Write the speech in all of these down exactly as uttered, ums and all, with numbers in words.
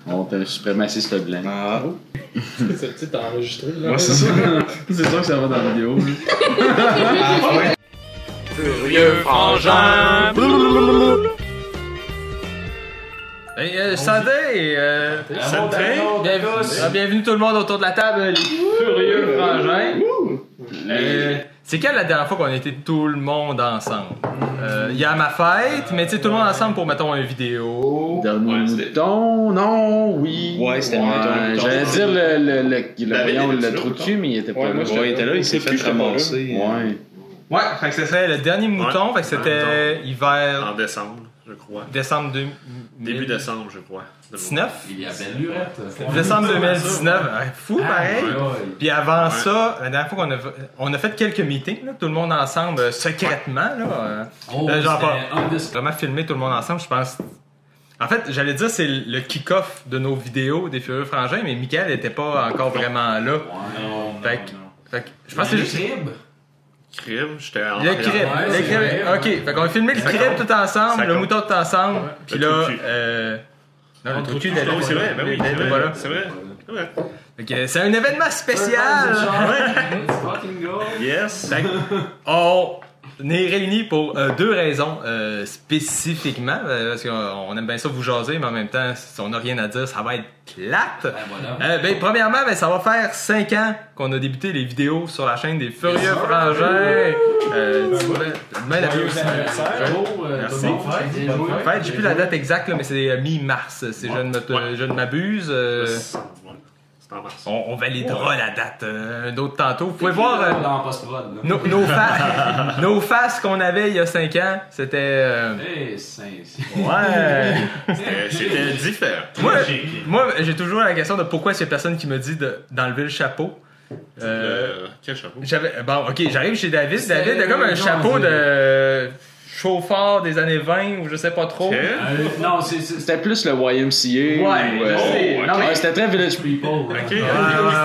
On t'a suprématie ce blanc. Ah. Tu sais, t'as enregistré là. Ouais, c'est ça. C'est sûr que ça va dans la vidéo. Ah, ouais. Furieux frangin. Hey, euh, santé, euh, Santé. bienvenue, ah, bienvenue tout le monde autour de la table, les furieux frangins. Euh, c'est quand la dernière fois qu'on a été tout le monde ensemble? Euh, Il y a ma fête, mais tu sais, tout le monde ensemble pour, mettons, une vidéo. Dernier Ouais, c'était- mouton, non, oui. Ouais, c'était le mouton. J'allais dire le, le, le, le, David voyons, était le là, trou de non? cul, mais il était pas Ouais, là. moi, Ouais, il était là, il s'est J'étais fait plus, j'étais pas ramasser. Ouais. Ouais, fait que ce serait le dernier mouton, fait que c'était hiver, En décembre, je crois. décembre deux Début mille décembre, je crois. dix-neuf? Il y a belle lurette. Décembre deux mille dix-neuf, ouais, fou pareil. Ouais, ouais. Puis avant ça, la dernière fois qu'on a, on a fait quelques meetings, là, tout le monde ensemble, euh, secrètement. Là, euh, Oh, euh, genre pas- c'était un de ce- vraiment filmer tout le monde ensemble, je pense. En fait, j'allais dire c'est le kick-off de nos vidéos des Furieux Frangins, mais Mickaël n'était pas encore vraiment là. Ouais, non, Fait non, que- non. Fait que je pense que c'est Le juste. crib. Crime, j'étais en. Le crib, Ouais, le c'est crib. vrai, Ok, ouais. fait qu'on a filmé le Ça crib compte. tout ensemble, Ça le compte. mouton tout ensemble, puis Le là. trou de cul. Euh... Non, le trou de cul, il Ah était oui, c'est vrai, ben oui, il c'est était vrai. pas là. C'est vrai. C'est vrai. Fait que c'est un événement spécial. Let's fucking go. Yes. Fait que on est réunis pour euh, deux raisons euh, spécifiquement, euh, parce qu'on on aime bien ça vous jaser, mais en même temps, si on n'a rien à dire, ça va être plate. Ben voilà. Euh, ben, premièrement, ben, ça va faire cinq ans qu'on a débuté les vidéos sur la chaîne des Furieux Frangins. Euh, tu vois, demain, la Joyeux vie- anniversaire. Joe, euh, Merci. bonne fête, bien joué. En fait, j'ai plus la date exacte, là, mais c'est euh, mi-mars, si je ne me- Ouais. je ne m'abuse. euh, C'est en mars. on, on validera la date euh, un autre tantôt. Vous pouvez voir euh, Dans post-prod, là. nos, nos, fa- nos faces qu'on avait il y a cinq ans. C'était... euh, Eh, saint. ouais... C'était- C'était différent. Moi, moi, j'ai toujours la question de pourquoi est-ce qu'il y a personne qui me dit de- d'enlever le chapeau. Euh, Euh, Quel chapeau? j'avais, bon, ok, j'arrive chez David. C'est- David a comme un non, chapeau c'est- de chauffeur des années vingt ou je sais pas trop. Quel? Euh, non, c'est. c'est- C'était plus le Y M C A. Ouais, ou, euh, je sais. oh, Non, mais- ouais, c'était très Village People. Ok. Ouais, ouais,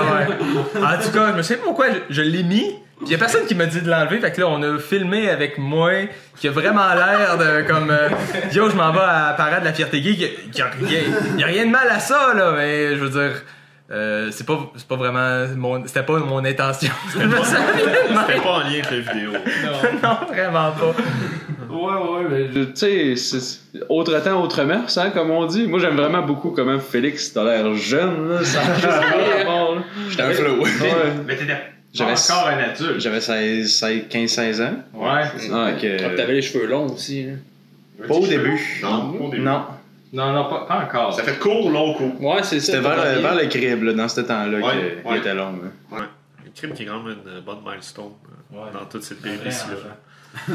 ouais. En tout cas, je me sais pas pourquoi je, je l'ai mis. Il y a personne qui m'a dit de l'enlever. Fait que là, on a filmé avec moi, qui a vraiment l'air de comme. euh, Yo, je m'en vais à la parade de la fierté gay. Il y a, y a rien de mal à ça, là, mais je veux dire. Euh, c'est pas c'est pas vraiment mon c'était pas mon intention. Je me suis C'était pas en lien avec la vidéo. non, vraiment pas. Ouais, ouais, mais. Tu sais, c'est- autre temps, autre mœurs, hein, comme on dit. Moi, j'aime vraiment beaucoup comment Félix, t'as l'air jeune, là, sans juste rapport, là. J'étais un flow. Ouais. Mais t'étais J'avais- encore un adulte. J'avais seize, seize, quinze seize ans. Ouais. Ah, Fait que- Ah, t'avais les cheveux longs aussi. Hein. Pas au début. Non, au début. Non. Non, non, pas, pas encore. Ça fait court, long, court. Ouais, c'est ça. C'était vers, t'as le- bien. vers le crib, là, dans ce temps-là, Ouais, qu'il ouais. était long. là. Ouais. Le crime qui est quand même une bonne milestone euh, Ouais. dans toute cette Un vrai péripétie-là.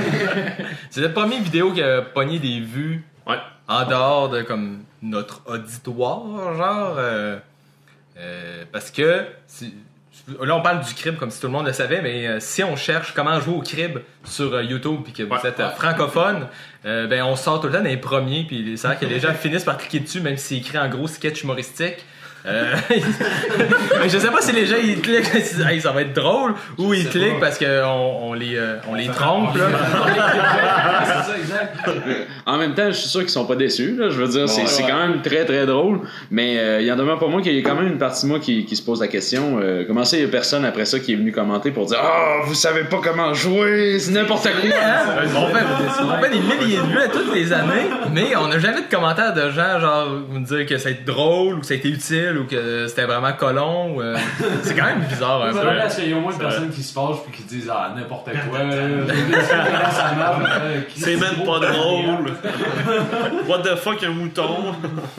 C'est la première vidéo qui a pogné des vues Ouais. en dehors de comme notre auditoire, genre. euh, euh, parce que si- là, on parle du crib comme si tout le monde le savait, mais euh, si on cherche comment jouer au crib sur euh, YouTube puis que vous Ouais. êtes euh, francophone, euh, ben on sort tout le temps dans les premiers puis c'est vrai que les gens finissent par cliquer dessus même si c'est écrit en gros sketch humoristique. Euh, mais je sais pas si les gens ils cliquent ils disent hey, ça va être drôle ou ils cliquent parce qu'on on les, euh, on les trompe là. C'est ça, exact. En même temps, je suis sûr qu'ils sont pas déçus. Là. Je veux dire, c'est Ouais. c'est quand même très très drôle. Mais euh, il y en demeure pas moins qu'il y a quand même une partie de moi qui, qui se pose la question. Euh, comment ça, il y a personne après ça qui est venu commenter pour dire ah, vous savez pas comment jouer, c'est n'importe quoi. Hein? On, fait, on fait des milliers de vues à toutes les années, mais on n'a jamais de commentaires de gens genre vous me dire que ça a été drôle ou que ça a été utile ou que c'était vraiment colon. Ou, euh, c'est quand même bizarre un C'est peu. vrai, parce qu'il y a au moins une personne qui se fâche puis qui disent ah n'importe quoi. euh, ça marche, euh, qui- C'est même pas drôle. What the fuck, un mouton?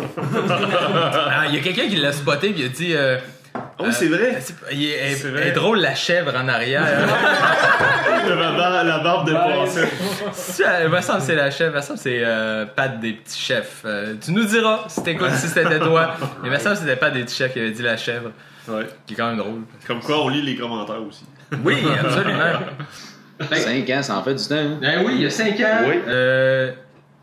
Ah, il y a quelqu'un qui l'a spoté et il a dit euh, Oh, c'est vrai. c'est- il est, elle- C'est elle vrai. est drôle la chèvre en arrière. La barbe, la barbe de poisson. Ça, il me semble que c'est la chèvre, il me semble que c'est euh, Pat des petits chefs. Euh, tu nous diras si t'écoutes si c'était toi. Mais il me semble que c'était Pat des petits chefs qui avait dit la chèvre, Ouais. qui est quand même drôle. Comme quoi, on lit les commentaires aussi. Oui, absolument. cinq ans, ça en fait du temps. Hein? Ben oui, il y a cinq ans. Oui. Euh,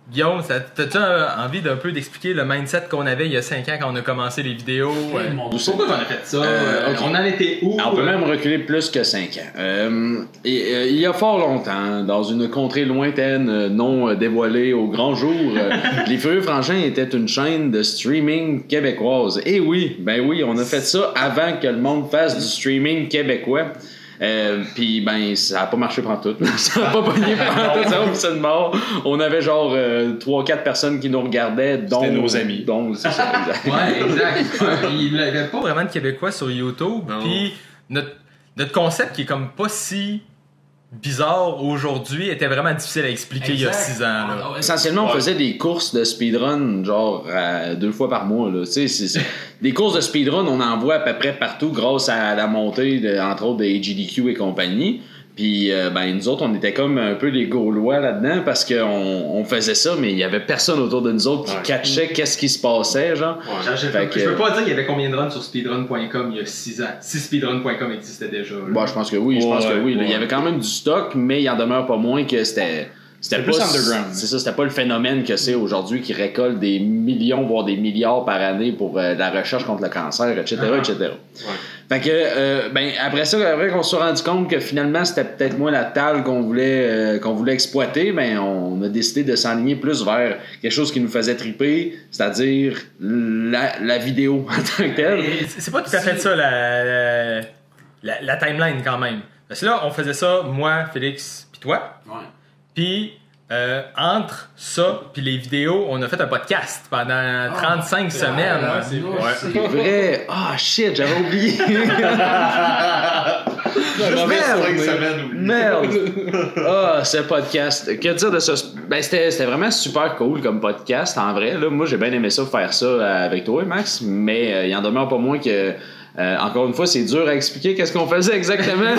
Guillaume, ça- t'as-tu euh, envie d'un peu d'expliquer le mindset qu'on avait il y a cinq ans quand on a commencé les vidéos? euh? Pourquoi qu'on a fait ça? Euh, ok. On en était où? On peut euh? même reculer plus que cinq ans. Euh, et, euh, il y a fort longtemps, dans une contrée lointaine, euh, non euh, dévoilée au grand jour, euh, Les Furieux Frangins était une chaîne de streaming québécoise. Et oui, ben oui, on a fait ça avant que le monde fasse du streaming québécois. Euh, Puis ben ça a pas marché pantoute. Ça a pas pogné pantoute, ça a fait ça de mort. On avait genre trois quatre personnes qui nous regardaient, dont C'était nos amis. Donc c'est ça. Exact. Ouais, exact. Ouais, il n'y avait pas vraiment de Québécois sur YouTube. Non. Puis notre, notre concept qui est comme pas si bizarre aujourd'hui était vraiment difficile à expliquer il y a Exact. six ans. Là. Ah ouais. Essentiellement, on Ouais. faisait des courses de speedrun, genre euh, deux fois par mois. Là. Tu sais, c'est- c'est- des courses de speedrun, on en voit à peu près partout grâce à la montée, de, entre autres, des G D Q et compagnie. Puis, euh, ben, nous autres, on était comme un peu les Gaulois là-dedans parce qu'on on faisait ça, mais il y avait personne autour de nous autres qui Ouais. catchait qu'est-ce qui se passait, genre. Je, je- Fait que- je peux pas dire qu'il y avait combien de runs sur speedrun point com il y a six ans. Si speedrun point com existait déjà. là. Bon, je pense que oui, je pense Ouais, que oui. là. ouais. Il y avait quand même du stock, mais il en demeure pas moins que c'était. C'était C'était pas, plus underground. C'est ça, c'était pas le phénomène que c'est aujourd'hui qui récolte des millions, voire des milliards par année pour euh, la recherche contre le cancer, et cetera, et cetera. Fait que, euh, ben, après ça, après qu'on se soit rendu compte que finalement c'était peut-être moins la table qu'on voulait, euh, qu'on voulait exploiter, ben, on a décidé de s'enligner plus vers quelque chose qui nous faisait triper, c'est-à-dire la, la vidéo en tant que telle. Et C'est c'est pas tout à fait ça la, la, la- la timeline quand même. Parce que là, on faisait ça, moi, Félix, puis toi. Ouais. Puis euh, entre ça puis les vidéos, on a fait un podcast pendant trente-cinq semaines. Ah, c'est vrai. C'est vrai. Ah, shit, j'avais oublié. cinq semaines, oublie. Merde! Ah, ce podcast. Que dire de ça? Ben, c'était, c'était vraiment super cool comme podcast, en vrai. Là, moi, j'ai bien aimé ça, faire ça euh, avec toi, Max, mais euh, il en demeure pas moins que. Euh, encore une fois, c'est dur à expliquer qu'est-ce qu'on faisait exactement.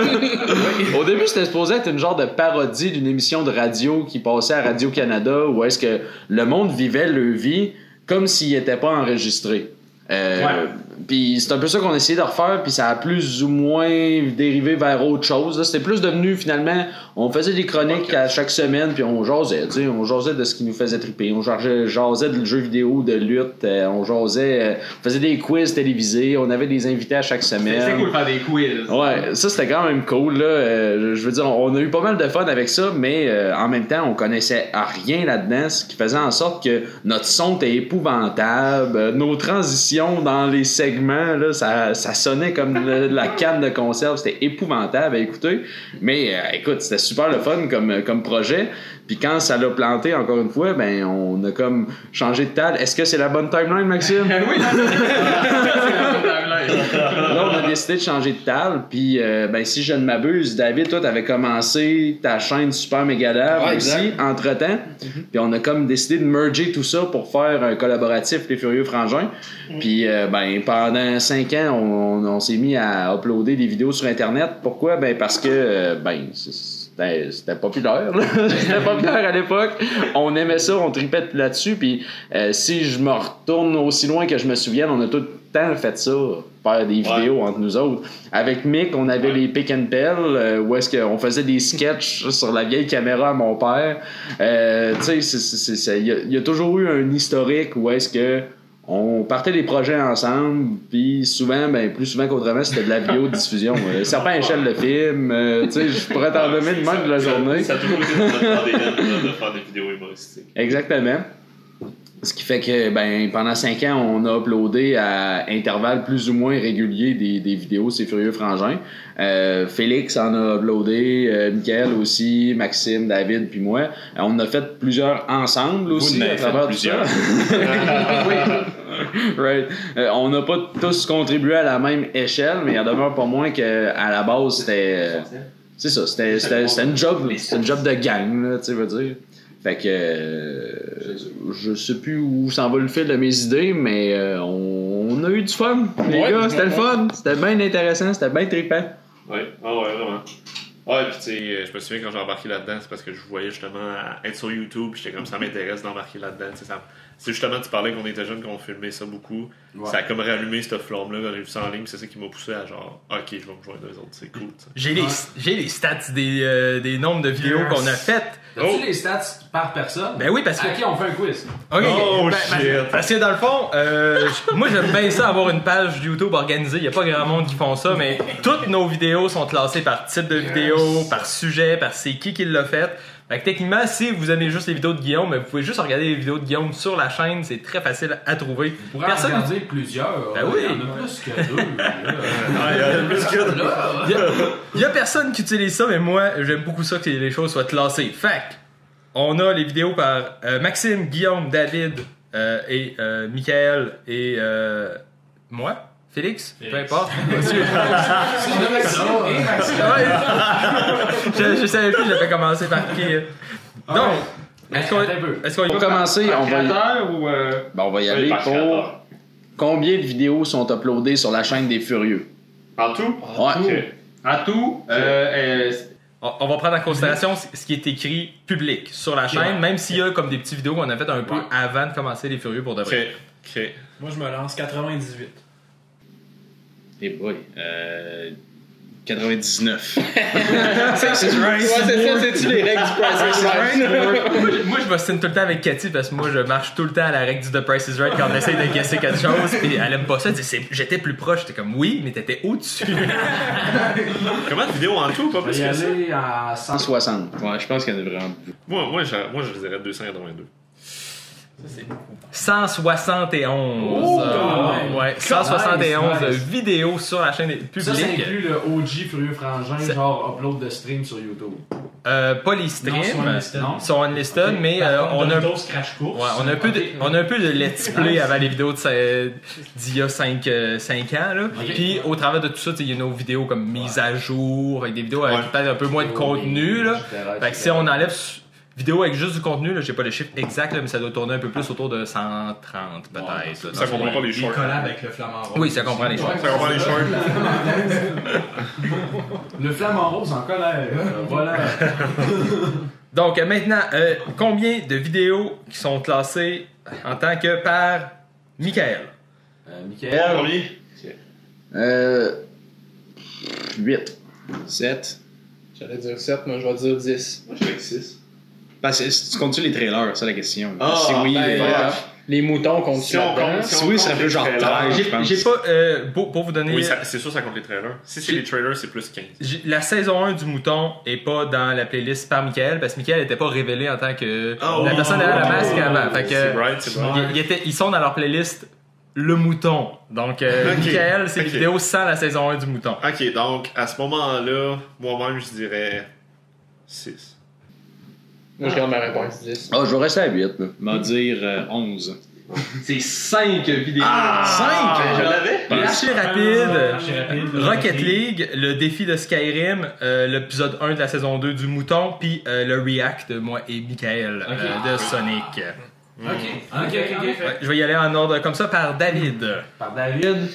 Au début, c'était supposé être une genre de parodie d'une émission de radio qui passait à Radio-Canada où est-ce que le monde vivait leur vie comme s'il n'était pas enregistré. Euh, Ouais. Puis c'est un peu ça qu'on essayait de refaire, puis ça a plus ou moins dérivé vers autre chose. Là. C'était plus devenu finalement, on faisait des chroniques à chaque semaine, puis on jasait, tu sais, on jasait de ce qui nous faisait triper, on jasait, jasait de jeux vidéo, de lutte, euh, on jasait, euh, on faisait des quiz télévisés, on avait des invités à chaque semaine. C'est cool de faire des quiz. Ouais, ça c'était quand même cool là. Euh, je veux dire, on a eu pas mal de fun avec ça, mais euh, en même temps, on connaissait à rien là-dedans, ce qui faisait en sorte que notre son était épouvantable, euh, nos transitions dans les segments là, ça, ça sonnait comme le- la canne de conserve, c'était épouvantable à écouter. Mais euh, écoute, c'était super le fun comme comme projet. Puis quand ça l'a planté encore une fois, ben on a comme changé de table. Est-ce que c'est la bonne timeline, Maxime? Oui, non, non, c'est la bonne timeline. Là, on a décidé de changer de table. Puis, euh, ben, si je ne m'abuse, David, toi, t'avais commencé ta chaîne Super Megalab Ouais, aussi, exact. entre-temps. Puis, on a comme décidé de merger tout ça pour faire un collaboratif Les Furieux Frangins. Puis, euh, ben, pendant cinq ans, on, on s'est mis à uploader des vidéos sur Internet. Pourquoi? Ben, parce que, euh, ben, c'est- C'était, c'était populaire, là. C'était populaire à l'époque. On aimait ça, on tripait là-dessus. Puis euh, si je me retourne aussi loin que je me souvienne, on a tout le temps fait ça, faire des vidéos entre nous autres. Avec Mick, on avait les pick and pell, euh, où est-ce qu'on faisait des sketchs sur la vieille caméra à mon père. Euh, tu sais, c'est- c'est- c'est- il y, a- il y a toujours eu un historique où est-ce que on partait des projets ensemble, puis souvent, ben, plus souvent qu'autrement, c'était de la vidéo-diffusion. Euh, Serpent à échelle de film, euh, tu sais, je pourrais t'en nommer de même de la journée. Ça a toujours été notre A D N de faire des vidéos humoristiques. Exactement. Ce qui fait que ben, pendant cinq ans, on a uploadé à intervalles plus ou moins réguliers des, des vidéos, c'est Furieux Frangins. Euh, Félix en a uploadé, euh, Mickaël aussi, Maxime, David, puis moi. Euh, on en a fait plusieurs ensemble aussi. Vous en à avez travers fait tout ça. plusieurs. Right. Euh, on n'a pas tous contribué à la même échelle, mais il en demeure pas moins qu'à la base, c'était. euh, c'est ça, c'était, c'était, c'était une job, c'était une job de gang, là, tu sais, veux dire. Fait que euh, je sais plus où s'en va le fil de mes idées, mais euh, on, on a eu du fun, les Ouais, gars, c'était ouais, le fun, c'était bien intéressant, c'était bien trippant. Ouais, ah ouais, vraiment. Ouais, puis tu sais, je me souviens quand j'ai embarqué là-dedans, c'est parce que je voyais justement être sur YouTube, puis j'étais comme ça m'intéresse d'embarquer là-dedans. Tu sais, ça, C'est justement, tu parlais qu'on était jeunes, qu'on filmait ça beaucoup. Ouais. Ça a comme rallumé cette flamme-là quand j'ai vu ça en ligne. C'est ça qui m'a poussé à genre, ok, je vais me joindre eux autres, c'est cool. Ça. J'ai les, j'ai les stats des, euh, des nombres de vidéos Yes. qu'on a faites. As-tu Oh. les stats par personne? Ben oui, parce que. À qui on fait un quiz? Ok, Oh, ben, ben, shit. parce que dans le fond, euh, je- moi j'aime bien ça avoir une page YouTube organisée. Il n'y a pas grand monde qui font ça, mais toutes nos vidéos sont classées par type de vidéo, par sujet, par c'est qui qui l'a fait. Fait que techniquement, si vous aimez juste les vidéos de Guillaume, vous pouvez juste regarder les vidéos de Guillaume sur la chaîne. C'est très facile à trouver. On pourrait en regarder plusieurs. Ben oui. Il y en a plus que deux. là. Ah, il y a plus que- Là, Il y a, il y a personne qui utilise ça, mais moi, j'aime beaucoup ça que les choses soient classées. Fait que, on a les vidéos par euh, Maxime, Guillaume, David euh, et euh, Michael et euh, moi, Félix, peu Félix. importe. Monsieur. c'est de Maxime et Maxime. Ouais. je, je savais plus, j'avais commencé par qui. euh. Donc, est-ce qu'on Attends un peu. est-ce qu'on y Pour va? commencer, on va, y... Créateur ou. euh, ben, on va y Oui, aller par pour créateur. combien de vidéos sont uploadées sur la chaîne des Furieux. En tout? Ouais. Ok. À tout, euh, euh, on on va prendre en considération ce ce qui est écrit public sur la chaîne, même s'il y a comme des petites vidéos qu'on a faites un peu Ouais. avant de commencer les Furieux pour de Ok. vrai. Ok. Moi, je me lance quatre-vingt-dix-huit. Et boy, euh, quatre-vingt-dix-neuf. Ouais, c'est ça, c'est-tu les règles du Price is Right? moi, je- moi, je m'ostine tout le temps avec Cathy parce que moi, je marche tout le temps à la règle du The Price is Right quand on essaye de guesser quelque chose. Puis elle aime pas ça. Elle dit, c'est- j'étais plus proche. J'étais comme, oui, mais t'étais au-dessus. Combien de vidéos en tout? Pas On va plus y que ça? aller à cent. cent soixante. Ouais, je pense qu'il y en a vraiment beaucoup. Moi, moi, je, moi, je dirais deux cent quatre-vingt-deux. cent soixante et onze. Oh, Euh, quand même. ouais, cent soixante et onze Nice, nice. vidéos sur la chaîne publique. Ça, ça inclut le O G Furieux Frangin, Ça- genre upload de stream sur YouTube. Euh, pas les streams. Non, sont unlisted. Non? Ils sont unlisted, mais euh, on a un Windows Crash Course. Ouais, on a un peu de, on a un peu de let's play avant les vidéos de ça- d'il y a cinq ans. Là. Puis au travers de tout ça, tu sais, il y a nos vidéos comme mise à jour, avec des vidéos avec Ouais. peut-être un peu moins de contenu. Là. et cetera, Fait que si on enlève s- vidéo avec juste du contenu, là, j'ai pas le chiffre exact, là, mais ça doit tourner un peu plus autour de cent trente peut-être. là, Ça dans ce comprend pas les Les shorts. collabs avec le Flamand Rose. Oui, ça comprend les shorts. Ça comprend les shorts. Le flamant rose en colère. euh, voilà. Donc euh, maintenant, euh, combien de vidéos qui sont classées en tant que par Michael? Euh, Michael. Premier. Euh, huit. sept. J'allais dire sept, mais je vais dire dix. Moi, je dirais six. Parce que si tu comptes-tu les trailers, c'est la question. Ah, si oui, ben, les- voilà. Les moutons comptent Si on là-dedans. compte- si Si on oui, compte ça fait les genre trailers- treize. J'ai je pense. j'ai pas, euh, pour, pour vous donner... Oui, ça- c'est sûr, ça compte les trailers. Si c'est J'ai- les trailers, c'est plus quinze. J'ai- La saison un du mouton est pas dans la playlist par Michael parce que Michael était pas révélé en tant que Ah la oui. personne derrière la masque avant. Fait que, C'est right, c'est right. ils, ils étaient- ils sont dans leur playlist le mouton. Donc euh, Ok. Michael, c'est Ok. les vidéos sans la saison un du mouton. Ok, donc à ce moment-là, moi-même, je dirais six. Moi, je garde ma réponse dix. Ah, je vais rester à huit. Là. M'en dire euh, onze. C'est cinq vidéos. cinq! Je l'avais? L'archi rapide, Archi rapide, Rocket League, le défi de Skyrim, euh, l'épisode un de la saison deux du mouton, puis euh, le react de moi et Michael euh, de Sonic. Ok, ok, ok, ok. Ouais, je vais y aller en ordre comme ça par David. Par David.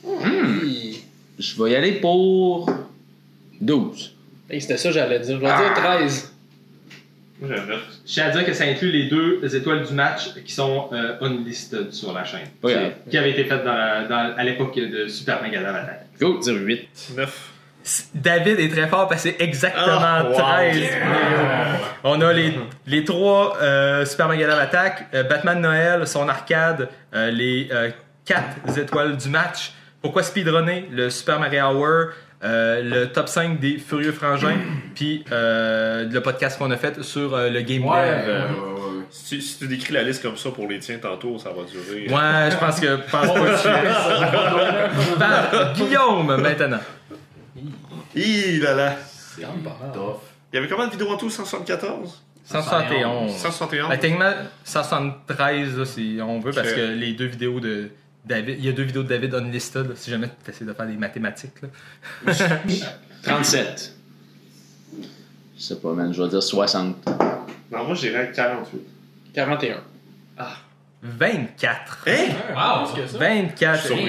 Je vais y aller pour douze. Hey, c'était ça, j'allais dire. Je vais dire treize. Moi, j'aime neuf. Je tiens à dire que ça inclut les deux étoiles du match qui sont euh, unlisted sur la chaîne. Pas Qui- grave. Qui avaient été faites dans la- dans- à l'époque de Super Mega Drive Attack. Go, dire huit. neuf. David est très fort parce que c'est exactement Ah, wow. treize vidéos. On a les, les trois euh, Super Mega Drive Attack, euh, Batman Noël, son arcade, euh, les euh, quatre étoiles du match. Pourquoi speedrunner? Le Super Mario Hour, euh, le top cinq des Furieux Frangins, puis euh, le podcast qu'on a fait sur euh, le Game Ouais, Dev. ouais, Euh, ouais, ouais. Si, tu- si tu décris la liste comme ça pour les tiens tantôt, ça va durer. Ouais, je pense que je pense pas que je suis- Par Guillaume maintenant. Hi là là. C'est tough. Il y avait combien de vidéos en tout? cent soixante-quatorze? cent soixante et onze. cent soixante et onze? Ben, techniquement, cent soixante-treize là, si on veut, parce Ok. que les deux vidéos de David, il y a deux vidéos de David unlisted, là, si jamais tu essaies de faire des mathématiques. Là. trente-sept. Je sais pas, man. Je vais dire soixante. Non, moi, je dirais quarante-huit. quarante et un. vingt-quatre. Hein? Wow! Plus que ça. vingt-quatre. Sur lui.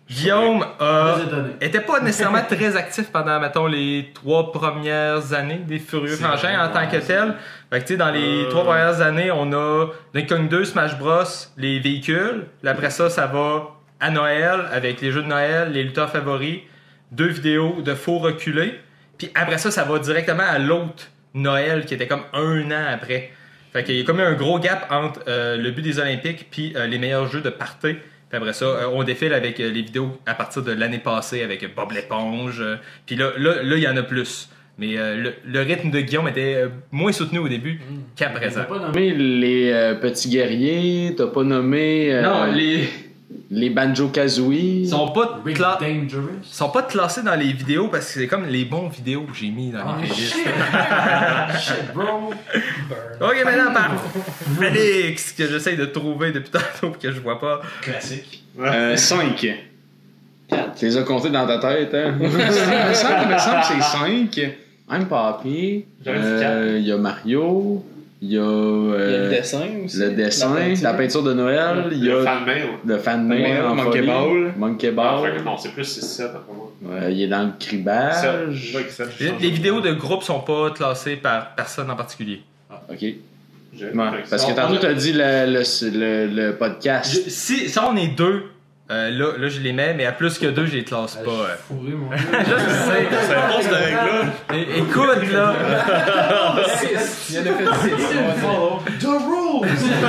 Guillaume a, Très étonné. était pas nécessairement très actif pendant, mettons, les trois premières années des Furieux Frangins en tant que tel. Fait que, tu sais, dans les Euh. trois premières années, on a Donkey Kong deux, Smash Bros, les véhicules. Puis après ça, ça va à Noël avec les jeux de Noël, les lutteurs favoris, deux vidéos de faux reculés. Puis après ça, ça va directement à l'autre Noël qui était comme un an après. Fait qu'il y a comme eu un gros gap entre euh, le but des Olympiques puis euh, les meilleurs jeux de party. Puis après ça, euh, on défile avec euh, les vidéos à partir de l'année passée avec Bob l'éponge. euh, puis là, là, là, il y en a plus. Mais euh, le, le rythme de Guillaume était euh, moins soutenu au début qu'à présent. T'as pas nommé Nommé les euh, petits guerriers, t'as pas nommé euh, Non, les les Banjo-Kazooie. ils sont pas Rick cla- Dangerous. ils sont pas classés dans les vidéos parce que c'est comme les bons vidéos que j'ai mis dans Ah, les playlists. Shit, bro. Ok, maintenant par Félix que j'essaye de trouver depuis tantôt que je vois pas. Classique. Euh, cinq. Tu les as comptés dans ta tête, hein? Il me semble, il me semble que c'est cinq. I'm Papi. J'avais dit Euh, Il y a Mario. Il y a, Il y a euh, le dessin aussi. le dessin, La peinture. la peinture de Noël. Il y Le a fan mail. le fan mail Ouais, en Monkey folie. Ball. Monkey Ah, Ball. fait que non, c'est plus six sept après moi. Euh, il est dans le cribage. sept. Ouais, sept, je Les, change les de- vidéos de groupe sont pas classées par personne en particulier. Ok. J'ai- Ouais, fait que parce ça- que tantôt, t'as dit le, le, le, le podcast. Je- si, si on est deux, euh, là, là je les mets, mais à plus que deux, je les classe pas. euh. Fourré, mon gars. Je sais. C'est la force de règle-là. É- Écoute, là. Il y en a fait six. Follow the rules!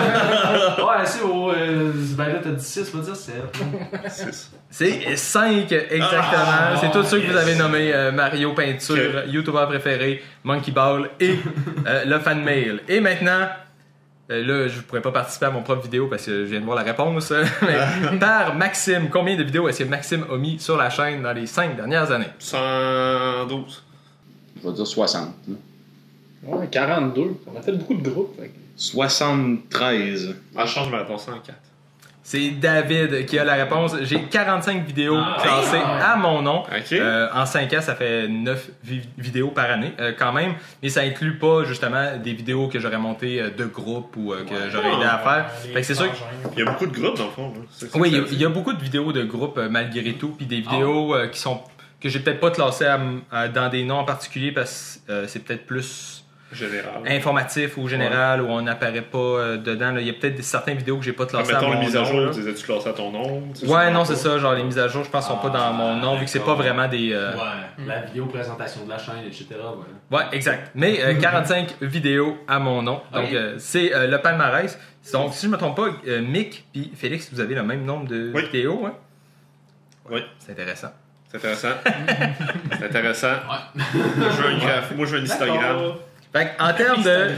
Ouais, c'est au. Euh, ben là, t'as dit six, on va dire sept. C'est cinq exactement. Ah, c'est tous ceux que vous yes. avez nommés euh, Mario Peinture, YouTuber préféré, Monkey Ball et euh, le fan mail. Et maintenant, euh, là, je ne pourrais pas participer à mon propre vidéo parce que je viens de voir la réponse. Mais par Maxime, combien de vidéos est-ce que Maxime a mis sur la chaîne dans les cinq dernières années? cent douze. Je vais dire soixante. là. Ouais, quarante-deux. On a fait beaucoup de groupes. fait que- soixante-treize. Ah, je change ma réponse en quatre. C'est David qui a la réponse. J'ai quarante-cinq vidéos Ah, classées à mon nom. Ok. Euh, en cinq ans, ça fait neuf vi- vidéos par année, euh, quand même. Mais ça inclut pas, justement, des vidéos que j'aurais montées euh, de groupe ou euh, que j'aurais aidé à faire. Fait que c'est sûr que- Il y a beaucoup de groupes dans le fond. Là. C'est ça oui, que il y a- ça- il y, a beaucoup de vidéos de groupe euh, malgré tout, puis des vidéos euh, qui sont que j'ai peut-être pas classées à m- à- dans des noms en particulier parce que euh, c'est peut-être plus Général. informatif ou général ou on n'apparaît pas euh, dedans. là. Il y a peut-être des- certaines vidéos que j'ai pas Comme classées à mettons mon les mises à nom. jour, là. tu les as-tu classées à ton nom? Tu sais, Ouais, sûrement non, pas. c'est ça. Genre les mises à jour, je pense, sont pas dans mon nom vu que c'est pas d'accord. vraiment des. euh, Ouais, la vidéo présentation de la chaîne, et cetera. Voilà. Ouais, exact. Mais euh, quarante-cinq vidéos à mon nom. Donc, Ok. euh, c'est euh, le palmarès. Donc, si je me trompe pas, euh, Mick puis Félix, vous avez le même nombre de Oui. vidéos, hein? Oui. C'est intéressant. C'est intéressant. C'est intéressant. Moi, je veux un graphe. Moi, je veux un histogramme. Fait en termes de,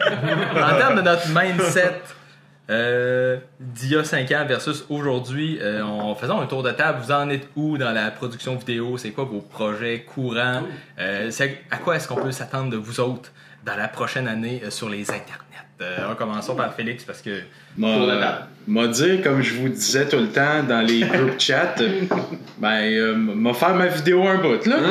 en termes de notre mindset euh, d'il y a cinq ans versus aujourd'hui, euh, on faisons un tour de table. Vous en êtes où dans la production vidéo? C'est quoi vos projets courants? Euh, c'est- à quoi est-ce qu'on peut s'attendre de vous autres dans la prochaine année euh, sur les internets? Euh, en commençant par Félix parce que Pour la table. M'a dit, comme je vous disais tout le temps dans les group chats, ben, euh, m'a faire ma vidéo un bout, là.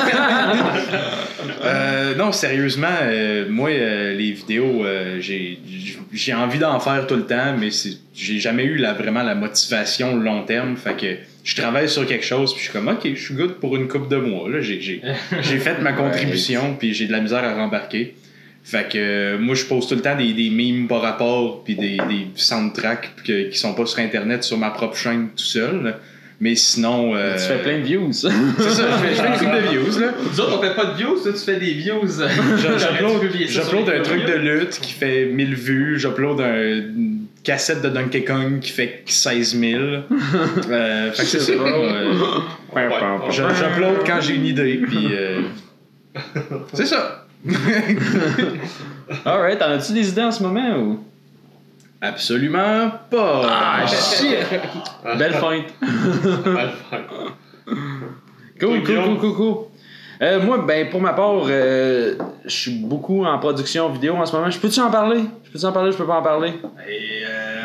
Euh, non, sérieusement, euh, moi, euh, les vidéos, euh, j'ai j'ai envie d'en faire tout le temps, mais c'est- j'ai jamais eu la, vraiment la motivation long terme. Fait que je travaille sur quelque chose, puis je suis comme, ok, je suis good pour une couple de mois. Là, j'ai j'ai j'ai fait ma contribution, puis j'ai de la misère à rembarquer. Fait que euh, moi, je pose tout le temps des, des memes par rapport, puis des, des soundtracks que- qui sont pas sur Internet, sur ma propre chaîne tout seul. là. Mais sinon. euh, Tu fais plein de views. C'est ça, je fais, je fais des trucs de views, là. nous autres on fait pas de views, toi tu fais des views. J'upload j'upload un truc de lutte qui fait mille vues. J'upload un- une cassette de Donkey Kong qui fait seize mille. Euh, fait que c'est ça. euh, je- J'upload quand j'ai une idée, puis. euh, c'est ça. Alright, t'en as-tu des idées en ce moment ou? Absolument pas. Ah, shit! Belle feinte. Cool, cool, cool, cool, cool. Euh, moi, ben, pour ma part, euh, je suis beaucoup en production vidéo en ce moment. Je peux-tu en parler? Je peux-tu en parler? Je peux pas en parler? Et, euh,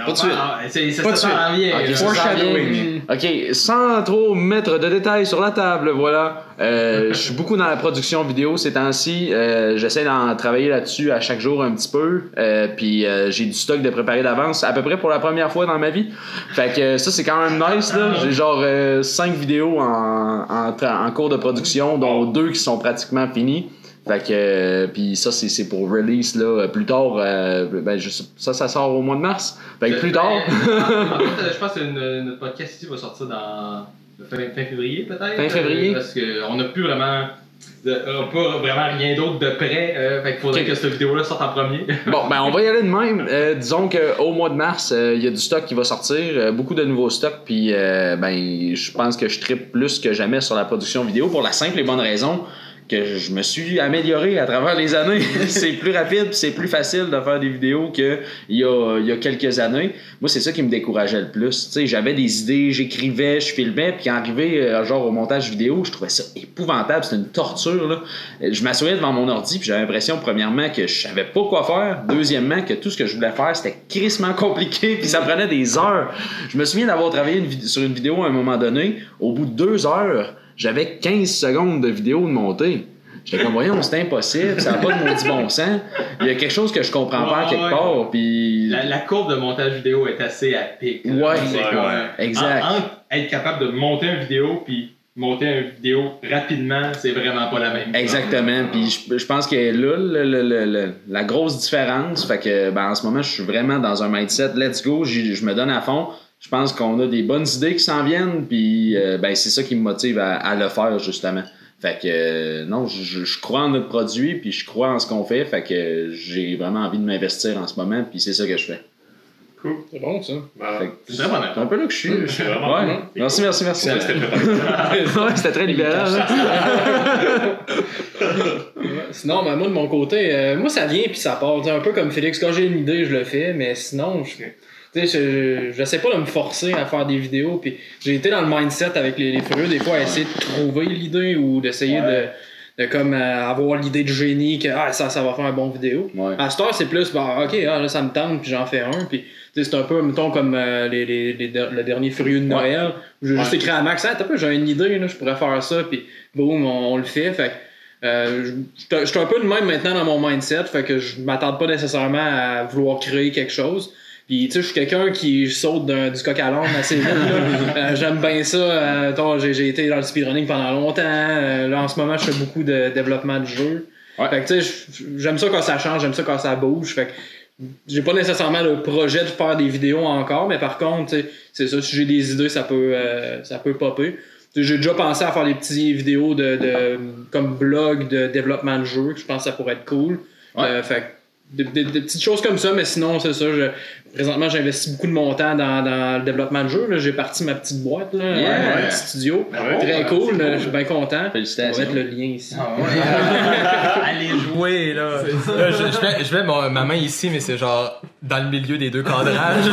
Pas de suite. Ah, c'est, c'est Pas de ça suite. s'en vient. Ok, là. ça s'en vient. Ok, sans trop mettre de détails sur la table, voilà. Euh, je suis beaucoup dans la production vidéo ces temps-ci. Euh, j'essaie d'en travailler là-dessus à chaque jour un petit peu. Euh, puis euh, j'ai du stock de préparer d'avance, à peu près pour la première fois dans ma vie. Fait que euh, ça, c'est quand même nice, là. J'ai genre euh, cinq vidéos en, en, tra- en cours de production, dont deux qui sont pratiquement finies. Fait que euh, puis ça c'est c'est pour release là plus tard euh, ben je sais, ça ça sort au mois de mars. Fait que plus tard. En fait, je pense que une- notre podcast ici va sortir dans fin, fin février peut-être. Fin février. euh, Parce qu'on n'a plus vraiment de- on a pas vraiment rien d'autre de prêt. Euh, fait qu'il faudrait Ok. que cette vidéo-là sorte en premier. Bon, ben on va y aller de même. Euh, disons qu'au mois de mars, il euh, y a du stock qui va sortir, euh, beaucoup de nouveaux stocks, puis euh, ben je pense que je trippe plus que jamais sur la production vidéo pour la simple et bonne raison que je me suis amélioré à travers les années. C'est plus rapide, puis c'est plus facile de faire des vidéos qu'il y a, il y a quelques années. Moi, c'est ça qui me décourageait le plus. Tu sais, j'avais des idées, j'écrivais, je filmais, puis arrivé euh, genre au montage vidéo, je trouvais ça épouvantable, c'était une torture, là. Je m'assoyais devant mon ordi, puis j'avais l'impression, premièrement, que je savais pas quoi faire. Deuxièmement, que tout ce que je voulais faire, c'était crissement compliqué, puis ça prenait des heures. Je me souviens d'avoir travaillé une vid- sur une vidéo à un moment donné. Au bout de deux heures, j'avais quinze secondes de vidéo de monter. J'étais comme, voyons, c'est impossible, ça n'a pas de maudit bon sens. Il y a quelque chose que je comprends pas à quelque Ouais. part, puis... La, la courbe de montage vidéo est assez à pic. là. Ouais. C'est Ouais, comme, ouais. Exact. en- entre être capable de monter une vidéo puis monter une vidéo rapidement, c'est vraiment pas la même. Exactement. Puis je, je pense que là, le- le- le- le- la grosse différence, fait que ben, en ce moment, je suis vraiment dans un mindset let's go, j'y- je me donne à fond. Je pense qu'on a des bonnes idées qui s'en viennent, puis euh, ben, c'est ça qui me motive à, à le faire, justement. Fait que euh, non, je, je crois en notre produit, puis je crois en ce qu'on fait, fait que j'ai vraiment envie de m'investir en ce moment, puis c'est ça que je fais. C'est bon, ça. Bah, Fait que C'est très bon. c'est un peu là que je suis. c'est vraiment Ouais. bon. Merci, merci, merci. Ouais, c'était préparé. Ouais, c'était très libéral. hein. Ouais. Sinon, ben, moi, de mon côté, euh, moi, ça vient puis ça part. Tu sais, un peu comme Félix, quand j'ai une idée, je le fais, mais sinon, je. Tu sais, je, je sais pas de me forcer à faire des vidéos, puis j'ai été dans le mindset avec les, les furieux, des fois, à essayer de trouver l'idée ou d'essayer de, de comme euh, avoir l'idée de génie que ah, ça, ça va faire un bon vidéo. Ouais. À cette heure, c'est plus, bah, ok, ah, là, ça me tente, puis j'en fais un, puis tu sais, c'est un peu, mettons, comme euh, les, les, les, le dernier furieux de Noël, où j'ai juste écrit à Max, ah, t'as pas, j'ai une idée, là, je pourrais faire ça, puis boum, on, on le fait, fait que, euh, je je suis un peu de même maintenant dans mon mindset, fait que je m'attarde pas nécessairement à vouloir créer quelque chose. Puis, tu sais, je suis quelqu'un qui saute d'un, du coq à l'âne assez vite. là. Euh, j'aime bien ça. Euh, attends, j'ai, j'ai été dans le speedrunning pendant longtemps. Euh, là, en ce moment, je fais beaucoup de développement de jeux. Ouais. Fait que, tu sais, j- j'aime ça quand ça change, j'aime ça quand ça bouge. Fait que j'ai pas nécessairement le projet de faire des vidéos encore, mais par contre, tu sais, c'est ça, si j'ai des idées, ça peut, euh, ça peut popper. Tu sais, j'ai déjà pensé à faire des petites vidéos de, de comme blog de développement de jeux, que je pense que ça pourrait être cool. Ouais. Euh, fait que des, des- des petites choses comme ça, mais sinon, c'est ça. Je, présentement, j'investis beaucoup de mon temps dans, dans le développement de jeux. Là. J'ai parti ma petite boîte, là, Yeah. un petit studio. Ouais. Très Ouais, cool, c'est là, cool. je suis bien content. On va Félicitations. mettre le lien ici. Ah ouais. Allez jouer, là. Là, je, je mets, je mets mon- ma main ici, mais c'est genre dans le milieu des deux cadrages.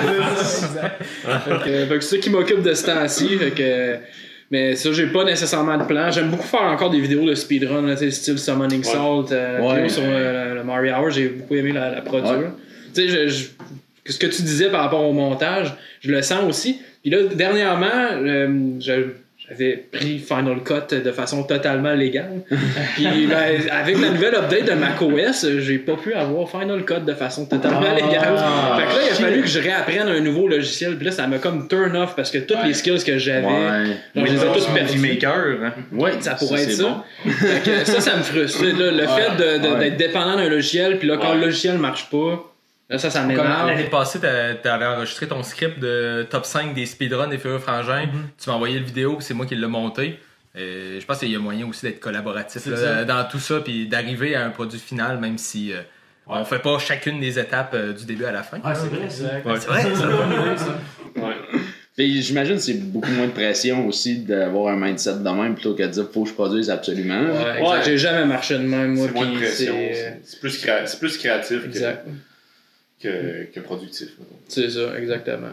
Fait que, fait que c'est ça qui m'occupe de ce temps-ci. Fait que, mais ça, j'ai pas nécessairement de plan. J'aime beaucoup faire encore des vidéos de speedrun, là, tu sais, style Summoning Salt, euh, Ouais. vidéo sur euh, le Mario Hour. J'ai beaucoup aimé la, la produire. Ouais. Tu sais, je, je- ce que tu disais par rapport au montage, je le sens aussi. Puis là, dernièrement, euh, je- j'avais pris Final Cut de façon totalement légale. Puis ben, avec la nouvelle update de macOS, j'ai pas pu avoir Final Cut de façon totalement Ah, légale. Fait que là, il a shit. fallu que je réapprenne un nouveau logiciel. Puis là, ça m'a comme turn off parce que toutes Ouais. les skills que j'avais, Ouais. genre, je les ai Windows tous Movie perdus. Maker, hein. Ouais, Ça pourrait être c'est ça. bon. Fait que ça, ça me frustre. Là, le fait de- de- Ouais. d'être dépendant d'un logiciel, puis là, quand Ouais. le logiciel marche pas, là, ça, ça Comme m'énerve. l'année passée, t'a- t'avais enregistré ton script de top cinq des speedruns des Furieux Frangins. Tu m'as envoyé le vidéo, puis c'est moi qui l'ai monté. Euh, je pense qu'il y a moyen aussi d'être collaboratif C'est là, ça. dans tout ça, puis d'arriver à un produit final, même si euh, on fait pas chacune des étapes euh, du début à la fin. Ah, c'est vrai, ça. C'est vrai, ça. Ouais. Puis j'imagine que c'est beaucoup moins de pression aussi d'avoir un mindset de même plutôt que de dire faut que je produise absolument. Ouais, exact. Ouais. J'ai jamais marché de même, moi. C'est moins de puis pression. c'est- c'est- C'est plus, créa- c'est plus créatif que, Exact. que, que productif. mettons. C'est ça, exactement.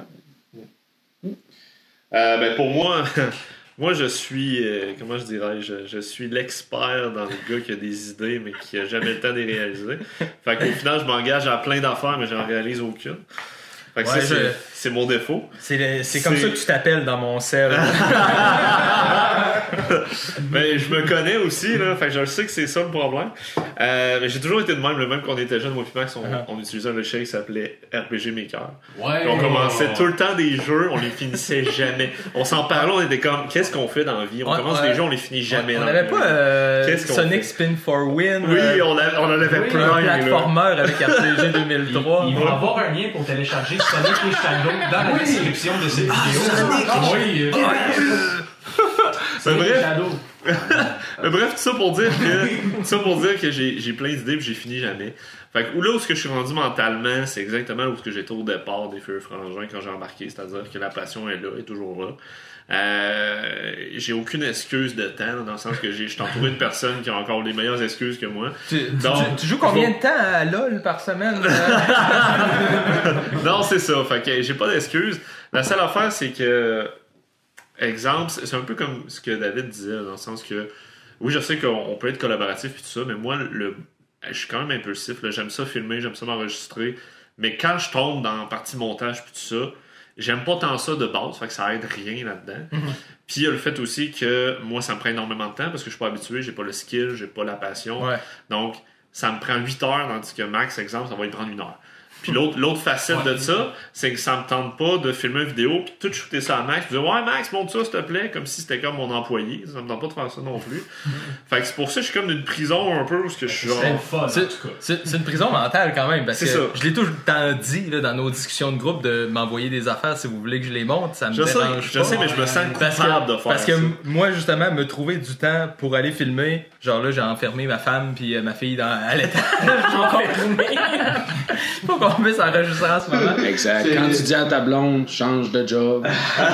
Euh, ben pour moi, moi je suis, euh, comment je dirais, je, je suis l'expert dans le gars qui a des idées mais qui a jamais le temps de les réaliser. Fait qu'au final, je m'engage à plein d'affaires mais j'en réalise aucune. Fait que Ouais, ça, je- c'est, c'est mon défaut. C'est le- c'est comme C'est- ça que tu t'appelles dans mon sel. Mais je me connais aussi, là, fait que je sais que c'est ça le problème. Euh, mais j'ai toujours été de même, le même qu'on était jeune, moi et Max, on, Uh-huh. on utilisait un logiciel qui s'appelait R P G Maker. Ouais. Puis on commençait tout le temps des jeux, on les finissait jamais. On s'en parlait, on était comme, qu'est-ce qu'on fait dans la vie? On Ouais, commence ouais. des jeux, on les finit jamais. On dans n'avait la pas vie. euh, Qu'est-ce qu'on Sonic fait? Spin for Win. Oui, euh, on, a- on en avait Oui, plein. un là. platformer avec R P G deux mille trois. Il va y avoir un lien pour télécharger Sonic et Shadow dans la description de cette vidéo. Oui, Mais Sonic et bref, Shadow. mais bref, tout ça pour dire que, tout ça pour dire que j'ai, j'ai plein d'idées et j'ai fini jamais. Fait que, où là où ce que je suis rendu mentalement, c'est exactement où ce que j'étais au départ des Feux Frangins quand j'ai embarqué, c'est-à-dire que la passion est là, est toujours là. Euh, j'ai aucune excuse de temps, dans le sens que j'ai, je suis entouré de personnes qui ont encore les meilleures excuses que moi. Tu, tu- Donc, tu- tu joues combien faut- de temps à LOL par semaine? Non, c'est ça. Fait que j'ai pas d'excuses. La seule affaire, c'est que, exemple, c'est c'est un peu comme ce que David disait, dans le sens que, oui, je sais qu'on on peut être collaboratif et tout ça, mais moi, le, je suis quand même impulsif. Là. J'aime ça filmer, j'aime ça m'enregistrer. Mais quand je tombe dans la partie montage et tout ça, j'aime pas tant ça de base, fait que ça aide rien là-dedans. Puis il y a le fait aussi que moi, ça me prend énormément de temps parce que je suis pas habitué, j'ai pas le skill, j'ai pas la passion. Ouais. Donc, ça me prend huit heures, tandis que Max, exemple, ça va lui prendre une heure. Puis l'autre, l'autre facette de ça, c'est que ça me tente pas de filmer une vidéo puis tout shooter ça à Max puis dire ouais Max montre ça s'il te plaît comme si c'était comme mon employé, ça me tente pas de faire ça non plus. Fait que c'est pour ça que je suis comme d'une prison un peu où ce que je suis genre C'est le fun, en tout C'est cas. c'est- c'est une prison mentale quand même, parce C'est que ça. je l'ai tout le temps dit là, dans nos discussions de groupe de m'envoyer des affaires si vous voulez que je les monte, ça me je sais, dérange je pas. sais mais je me sens Parce coupable que, de faire parce ça. que moi justement me trouver du temps pour aller filmer, genre là j'ai enfermé ma femme puis euh, ma fille dans à l'étage. Faut qu'on puisse enregistrer en ce moment. Exact. Quand tu dis à ta blonde, change de job.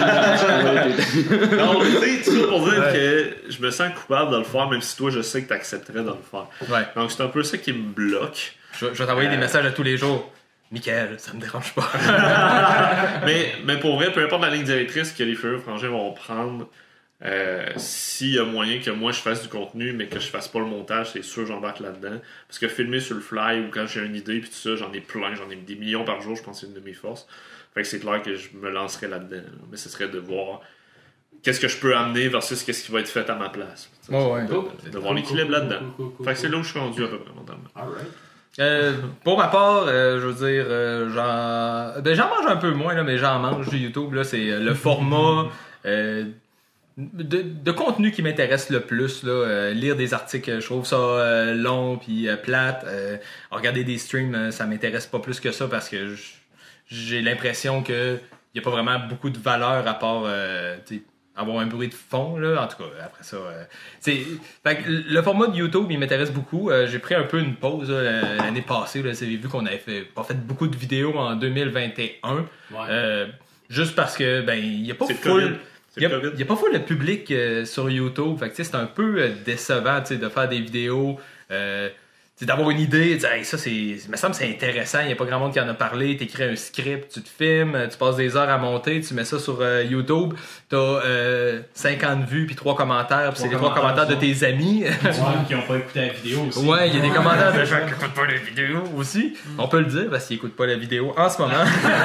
Non, mais tu sais, tout ça pour dire que je me sens coupable de le faire même si toi je sais que t'accepterais de le faire. Ouais. Donc c'est un peu ça qui me bloque. Je, je vais t'envoyer Euh. des messages à tous les jours. Michael, ça me dérange pas. mais, mais pour vrai, peu importe la ligne directrice que les Feux Frangins vont prendre, euh, s'il y a moyen que moi je fasse du contenu, mais que je fasse pas le montage, c'est sûr j'embarque là-dedans. Parce que filmer sur le fly ou quand j'ai une idée puis tout ça, j'en ai plein, j'en ai des millions par jour, je pense que c'est une de mes forces. Fait que c'est clair que je me lancerai là-dedans. là. Mais ce serait de voir qu'est-ce que je peux amener versus qu'est-ce qui va être fait à ma place. Ouais, ouais. De, de voir l'équilibre là-dedans. Fait que c'est là où je suis rendu à peu près mentalement. Alright. Euh, pour ma part, euh, je veux dire, euh, j'en, ben, j'en mange un peu moins là, mais j'en mange du YouTube là. C'est euh, le format euh, de, de contenu qui m'intéresse le plus là. Euh, lire des articles, je trouve ça euh, long puis euh, plate. Euh, regarder des streams, euh, ça m'intéresse pas plus que ça parce que j- j'ai l'impression que y a pas vraiment beaucoup de valeur à part euh, tu sais, avoir un bruit de fond là. En tout cas, après ça, euh, c'est fait que le format de YouTube il m'intéresse beaucoup. Euh, j'ai pris un peu une pause là, l'année passée. Là, vous avez vu qu'on avait fait, pas fait beaucoup de vidéos en deux mille vingt et un. Ouais. Euh, juste parce que ben il y a pas C'est le full. COVID. C'est Il le n'y a, COVID. y a pas full le public euh, sur YouTube. Fait que, tu sais, c'est un peu euh, décevant tu sais, de faire des vidéos, euh, tu sais, d'avoir une idée, de dire hey, ça, c'est, il me semble que c'est intéressant, il n'y a pas grand monde qui en a parlé, tu écris un script, tu te filmes, tu passes des heures à monter, tu mets ça sur euh, YouTube, tu as cinquante vues puis trois commentaires, puis c'est les trois commentaires de tes amis. Du monde qui n'ont pas écouté la vidéo aussi. Ouais, il y a des commentaires de gens qui n'écoutent pas la vidéo aussi. On peut le dire parce qu'ils n'écoutent pas la vidéo en ce moment.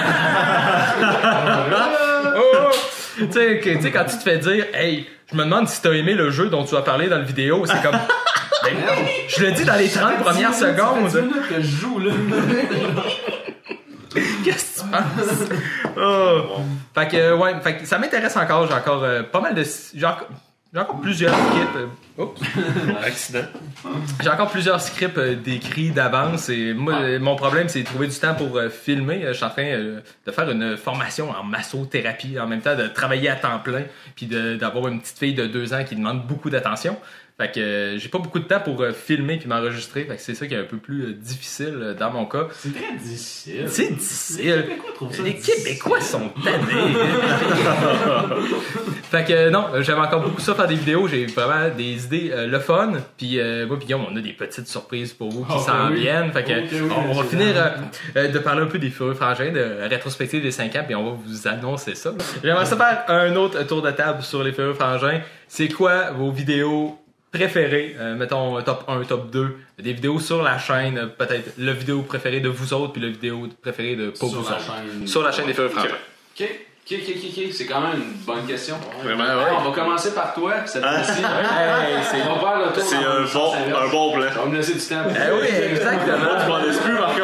Oh! Tu sais, que- tu sais, quand tu te fais dire, hey, je me demande si t'as aimé le jeu dont tu as parlé dans la vidéo, c'est comme. Ben, je le dis dans les trente premières Ça fait dix secondes. minutes que je joue, là. Qu'est-ce que tu penses? Oh. Fait que, ouais, fait que ça m'intéresse encore. J'ai encore euh, pas mal de. J'ai encore, j'ai encore plusieurs scripts. euh, Oups. Accident. J'ai encore plusieurs scripts euh, d'écrits d'avance et moi, euh, mon problème, c'est de trouver du temps pour euh, filmer. Euh, je suis en train euh, de faire une formation en massothérapie, en même temps de travailler à temps plein, puis de- d'avoir une petite fille de deux ans qui demande beaucoup d'attention. Fait que euh, j'ai pas beaucoup de temps pour euh, filmer puis m'enregistrer. Fait que c'est ça qui est un peu plus euh, difficile euh, dans mon cas. C'est très difficile. C'est Les difficile. Québécois trouvent ça Les difficile. Québécois sont tannés. Fait que euh, non, j'aime encore beaucoup ça faire des vidéos. J'ai vraiment des idées euh, le fun. Puis euh, moi, puis Guillaume, on a des petites surprises pour vous qui Ah, s'en ben oui. viennent. Fait que Ok, oui, on, on va c'est finir vrai. euh, euh, de parler un peu des Furieux Frangins, de rétrospective des cinq ans, puis on va vous annoncer ça. J'aimerais ça faire un autre tour de table sur les Furieux Frangins. C'est quoi vos vidéos préférés, euh, mettons top un, top deux, des vidéos sur la chaîne, euh, peut-être le vidéo préféré de vous autres, puis le vidéo préféré de pas Sur vous la autres. chaîne. Sur la chaîne des Feux Francs. Ok, ok, ok, ok, ok. C'est quand même une bonne question. Vraiment, Hey, ouais. on va commencer par toi, cette Ah. fois-ci. Hey, c'est On va faire le tour. C'est dans un le sens bon, inverse. un bon plan. Ça va me laisser du temps. Eh oui, exactement. Tu m'en laisses plus, par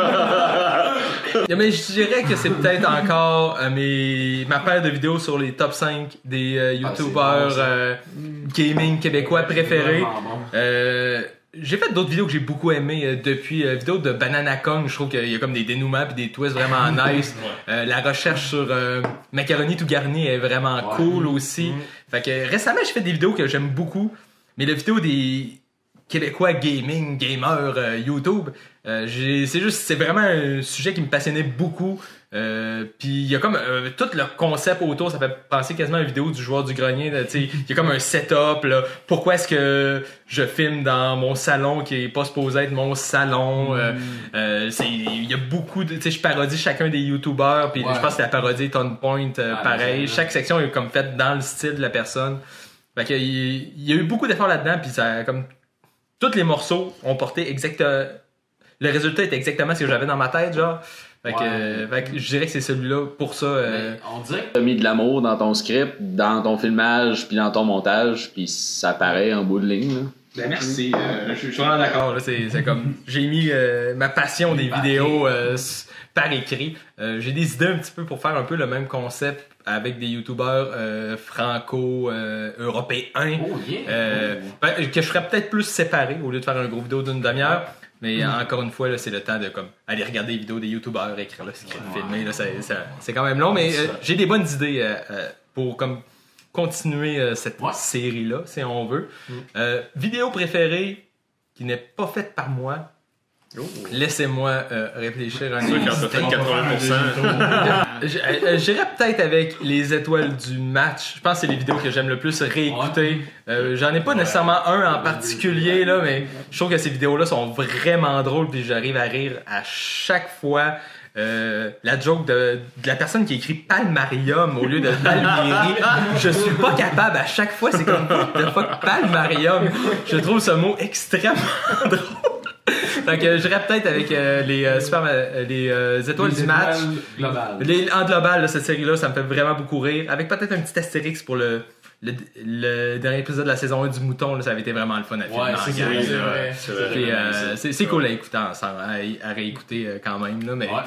contre. Mais je dirais que c'est peut-être encore euh, mes, ma paire de vidéos sur les top cinq des euh, Ah, youtubeurs c'est bon, ça. euh, gaming québécois préférés. Vraiment bon. Euh, j'ai fait d'autres vidéos que j'ai beaucoup aimées euh, depuis. Euh, vidéo de Banana Kong, je trouve qu'il y a comme des dénouements puis des twists vraiment nice. Euh, la recherche sur euh, Macaroni tout garni est vraiment Ouais. cool aussi. Fait que récemment, j'ai fait des vidéos que j'aime beaucoup. Mais la vidéo des Québécois gaming, gamers, euh, YouTube, euh, j'ai- c'est juste, c'est vraiment un sujet qui me passionnait beaucoup. Euh, puis il y a comme euh, tout le concept autour, ça fait penser quasiment à une vidéo du joueur du grenier. là, tu sais, il y a comme un setup. Là. Pourquoi est-ce que je filme dans mon salon qui est pas supposé être mon salon? Euh, euh, c'est- il y a beaucoup de, tu sais, je parodie chacun des youtubeurs. Puis Ouais. je pense que la parodie Ton Point, euh, Ah, pareil. mais c'est- Chaque section est comme faite dans le style de la personne. Fait que il, il y a eu beaucoup d'efforts là-dedans. Puis ça, comme tous les morceaux ont porté exactement. Le résultat est exactement ce que j'avais dans ma tête, genre. Fait que, Ouais. euh, fait que je dirais que c'est celui-là pour ça. euh, Mais on dirait que T'as mis de l'amour dans ton script, dans ton filmage, puis dans ton montage, puis ça paraît en bout de ligne. Là. Ben merci, euh, je je suis vraiment d'accord. là, C'est c'est comme j'ai mis euh, ma passion des Par vidéos euh, s- par écrit. Euh, j'ai des idées un petit peu pour faire un peu le même concept avec des youtubeurs euh, franco-européens. oh yeah. Euh, ben, que je ferais peut-être plus séparé au lieu de faire un gros vidéo d'une demi-heure. Mais Mm. encore une fois, là, c'est le temps de comme aller regarder les vidéos des youtubeurs, écrire le script, Ouais. filmer. Là, ça- ça- c'est quand même long, mais euh, j'ai des bonnes idées euh, euh, pour comme continuer euh, cette Ouais. série-là, si on veut. Euh, vidéo préférée qui n'est pas faite par moi. Laissez-moi euh, réfléchir un C'est sûr, quand t'as fait instant. quatre-vingts pour cent. J- euh, J'irais peut-être avec les étoiles du match. Je pense que c'est les vidéos que j'aime le plus réécouter. Euh, J'en ai pas nécessairement un en particulier, là, mais je trouve que ces vidéos-là sont vraiment drôles puis j'arrive à rire à chaque fois. Euh, la joke de, de la personne qui écrit Palmarium au lieu de Palmieri, je suis pas capable à chaque fois. C'est comme what the fuck Palmarium. Je trouve ce mot extrêmement drôle. Fait que j'irais peut-être avec euh, les, euh, super, euh, les euh, étoiles du match. Global. Les, en global, là, cette série-là, ça me fait vraiment beaucoup rire. Avec peut-être un petit astérix pour le, le, le dernier épisode de la saison un du Mouton. Là, ça avait été vraiment le fun à filmer Ouais, en c'est gang, vrai, c'est là. vrai. C'est vrai. Puis, euh, c'est c'est cool à écouter ensemble, à, à réécouter euh, quand même. Là, mais Ouais.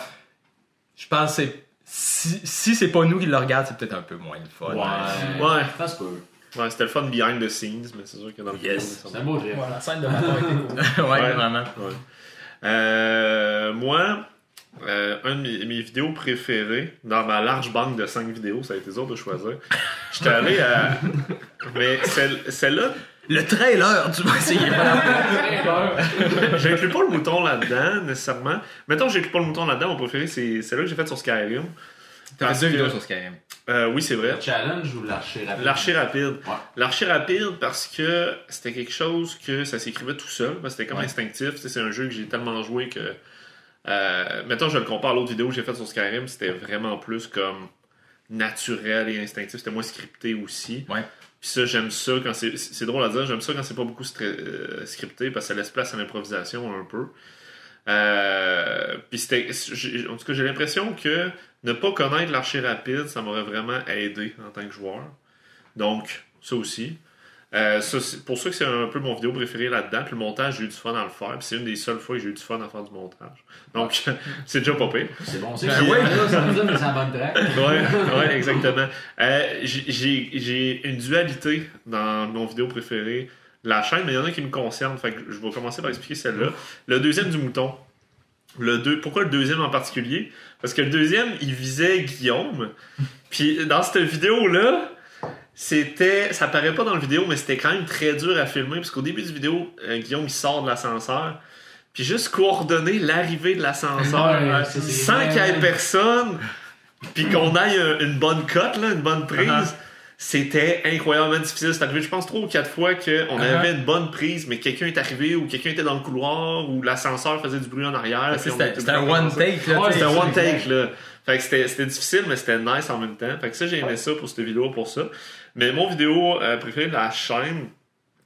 je pense que c'est- si, si c'est pas nous qui le regardent, c'est peut-être un peu moins le fun. Ouais. Ouais. Ça se peut. Ouais, c'était le fun behind the scenes, mais c'est sûr que dans le Yes. vidéo, C'est un beau trip. La scène de matin était cool. ouais, Ouais. vraiment. Ouais. Euh, moi, euh, un de mes, mes vidéos préférées, dans ma large banque de cinq vidéos, ça a été dur de choisir. J'étais allé à. Mais celle- celle-là, Le trailer, tu vas essayer. j'inclus pas le mouton là-dedans, nécessairement. Mettons que j'inclus pas le mouton là-dedans, mon préféré, c'est celle-là que j'ai faite sur Skyrim. T'as Parce fait deux que- vidéos sur Skyrim. Euh, oui, c'est vrai. Le challenge ou l'archer rapide? L'archer rapide. Ouais. L'archer rapide parce que c'était quelque chose que ça s'écrivait tout seul. Parce que c'était comme Ouais. instinctif. Tu sais, c'est un jeu que j'ai tellement joué que. Euh, mettons, je le compare à l'autre vidéo que j'ai faite sur Skyrim, c'était vraiment plus comme naturel et instinctif. C'était moins scripté aussi. Ouais. Puis ça, j'aime ça quand c'est. C'est drôle à dire, j'aime ça quand c'est pas beaucoup stra- euh, scripté parce que ça laisse place à l'improvisation un peu. Euh, puis c'était. j'ai- En tout cas, j'ai l'impression que ne pas connaître l'archer rapide, ça m'aurait vraiment aidé en tant que joueur. Donc, ça aussi. Euh, ça, c'est pour ça que c'est un peu mon vidéo préférée là-dedans. Puis le montage, j'ai eu du fun à le faire. Puis c'est une des seules fois que j'ai eu du fun à faire du montage. Donc, c'est déjà pas pire. C'est bon, c'est Ben bon. ouais. Là, ça veut dire que c'est en bonne track. Ouais, ouais, exactement. Euh, j'ai- j'ai j'ai une dualité dans mon vidéo préférée, la chaîne, mais il y en a qui me concernent. Fait que je vais commencer par expliquer celle-là. Le deuxième du mouton. Le deux, pourquoi le deuxième en particulier? Parce que le deuxième, il visait Guillaume. Puis dans cette vidéo-là, c'était. Ça paraît pas dans la vidéo, mais c'était quand même très dur à filmer. Parce qu'au début du vidéo, euh, Guillaume il sort de l'ascenseur. Puis juste coordonner l'arrivée de l'ascenseur Ouais, ça, c'est sans vrai. qu'il y ait personne. Puis qu'on aille un- une bonne cote, là, une bonne prise. Uh-huh. C'était incroyablement difficile. C'est arrivé, je pense, trois ou quatre fois qu'on Uh-huh. avait une bonne prise, mais quelqu'un est arrivé ou quelqu'un était dans le couloir ou l'ascenseur faisait du bruit en arrière. puis on C'était était c'était un obligé de one recommencer. take. Là, Ouais, tu sais. C'était un one c'est take, là. Fait que c'était c'était difficile, mais c'était nice en même temps. Fait que ça, j'ai aimé ça pour cette vidéo, pour ça. Mais mon vidéo euh, préférée de la chaîne,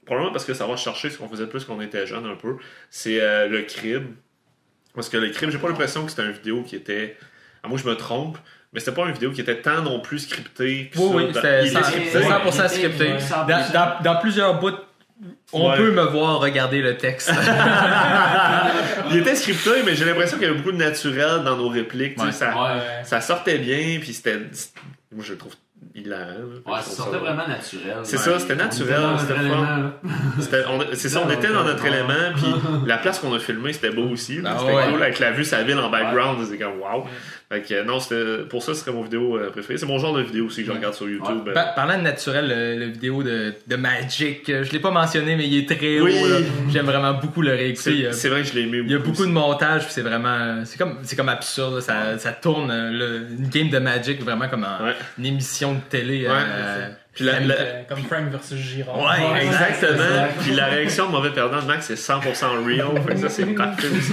probablement parce que ça va chercher ce qu'on faisait plus quand on était jeune un peu, c'est euh, le crib. Parce que le crib, j'ai pas l'impression que c'était une vidéo qui était... À moi, je me trompe, mais c'était pas une vidéo qui était tant non plus scriptée. Oui, oui, c'était cent cent pour cent scripté. Dans, dans, dans plusieurs bouts, on ouais. peut me voir regarder le texte. Il était scripté, mais j'ai l'impression qu'il y avait beaucoup de naturel dans nos répliques. Ouais. Ça, ouais. ça sortait bien, puis c'était... Moi, je le trouve hilarant. Là, ouais, ça sortait ça, vraiment naturel. C'est ouais. ça, c'était naturel. C'était élément, c'était, on, c'est ça, on était dans notre élément, puis la place qu'on a filmé, c'était beau aussi. Ah, c'était ouais. cool, avec la vue sa ville en background, ouais. c'est comme wow. Fait que non, c'était, pour ça, ce serait mon vidéo euh, préférée. C'est mon genre de vidéo aussi que je regarde sur YouTube. Ouais. Par- parlant de naturel, le, le vidéo de, de Magic, je l'ai pas mentionné, mais il est très oui. haut. Là. J'aime vraiment beaucoup le réécouter. C'est, c'est vrai que je l'ai aimé beaucoup. Il y a beaucoup aussi. de montage, puis c'est vraiment, c'est comme, c'est comme absurde. Là. Ça, ça tourne le, une game de Magic vraiment comme en, ouais. une émission de télé. Ouais, euh, puis la, la... Comme Frank versus Girard. Ouais, ouais exactement. Exact. Puis la réaction de mauvais perdant de Max, c'est cent pour cent real. Fait que ça, c'est parfait aussi.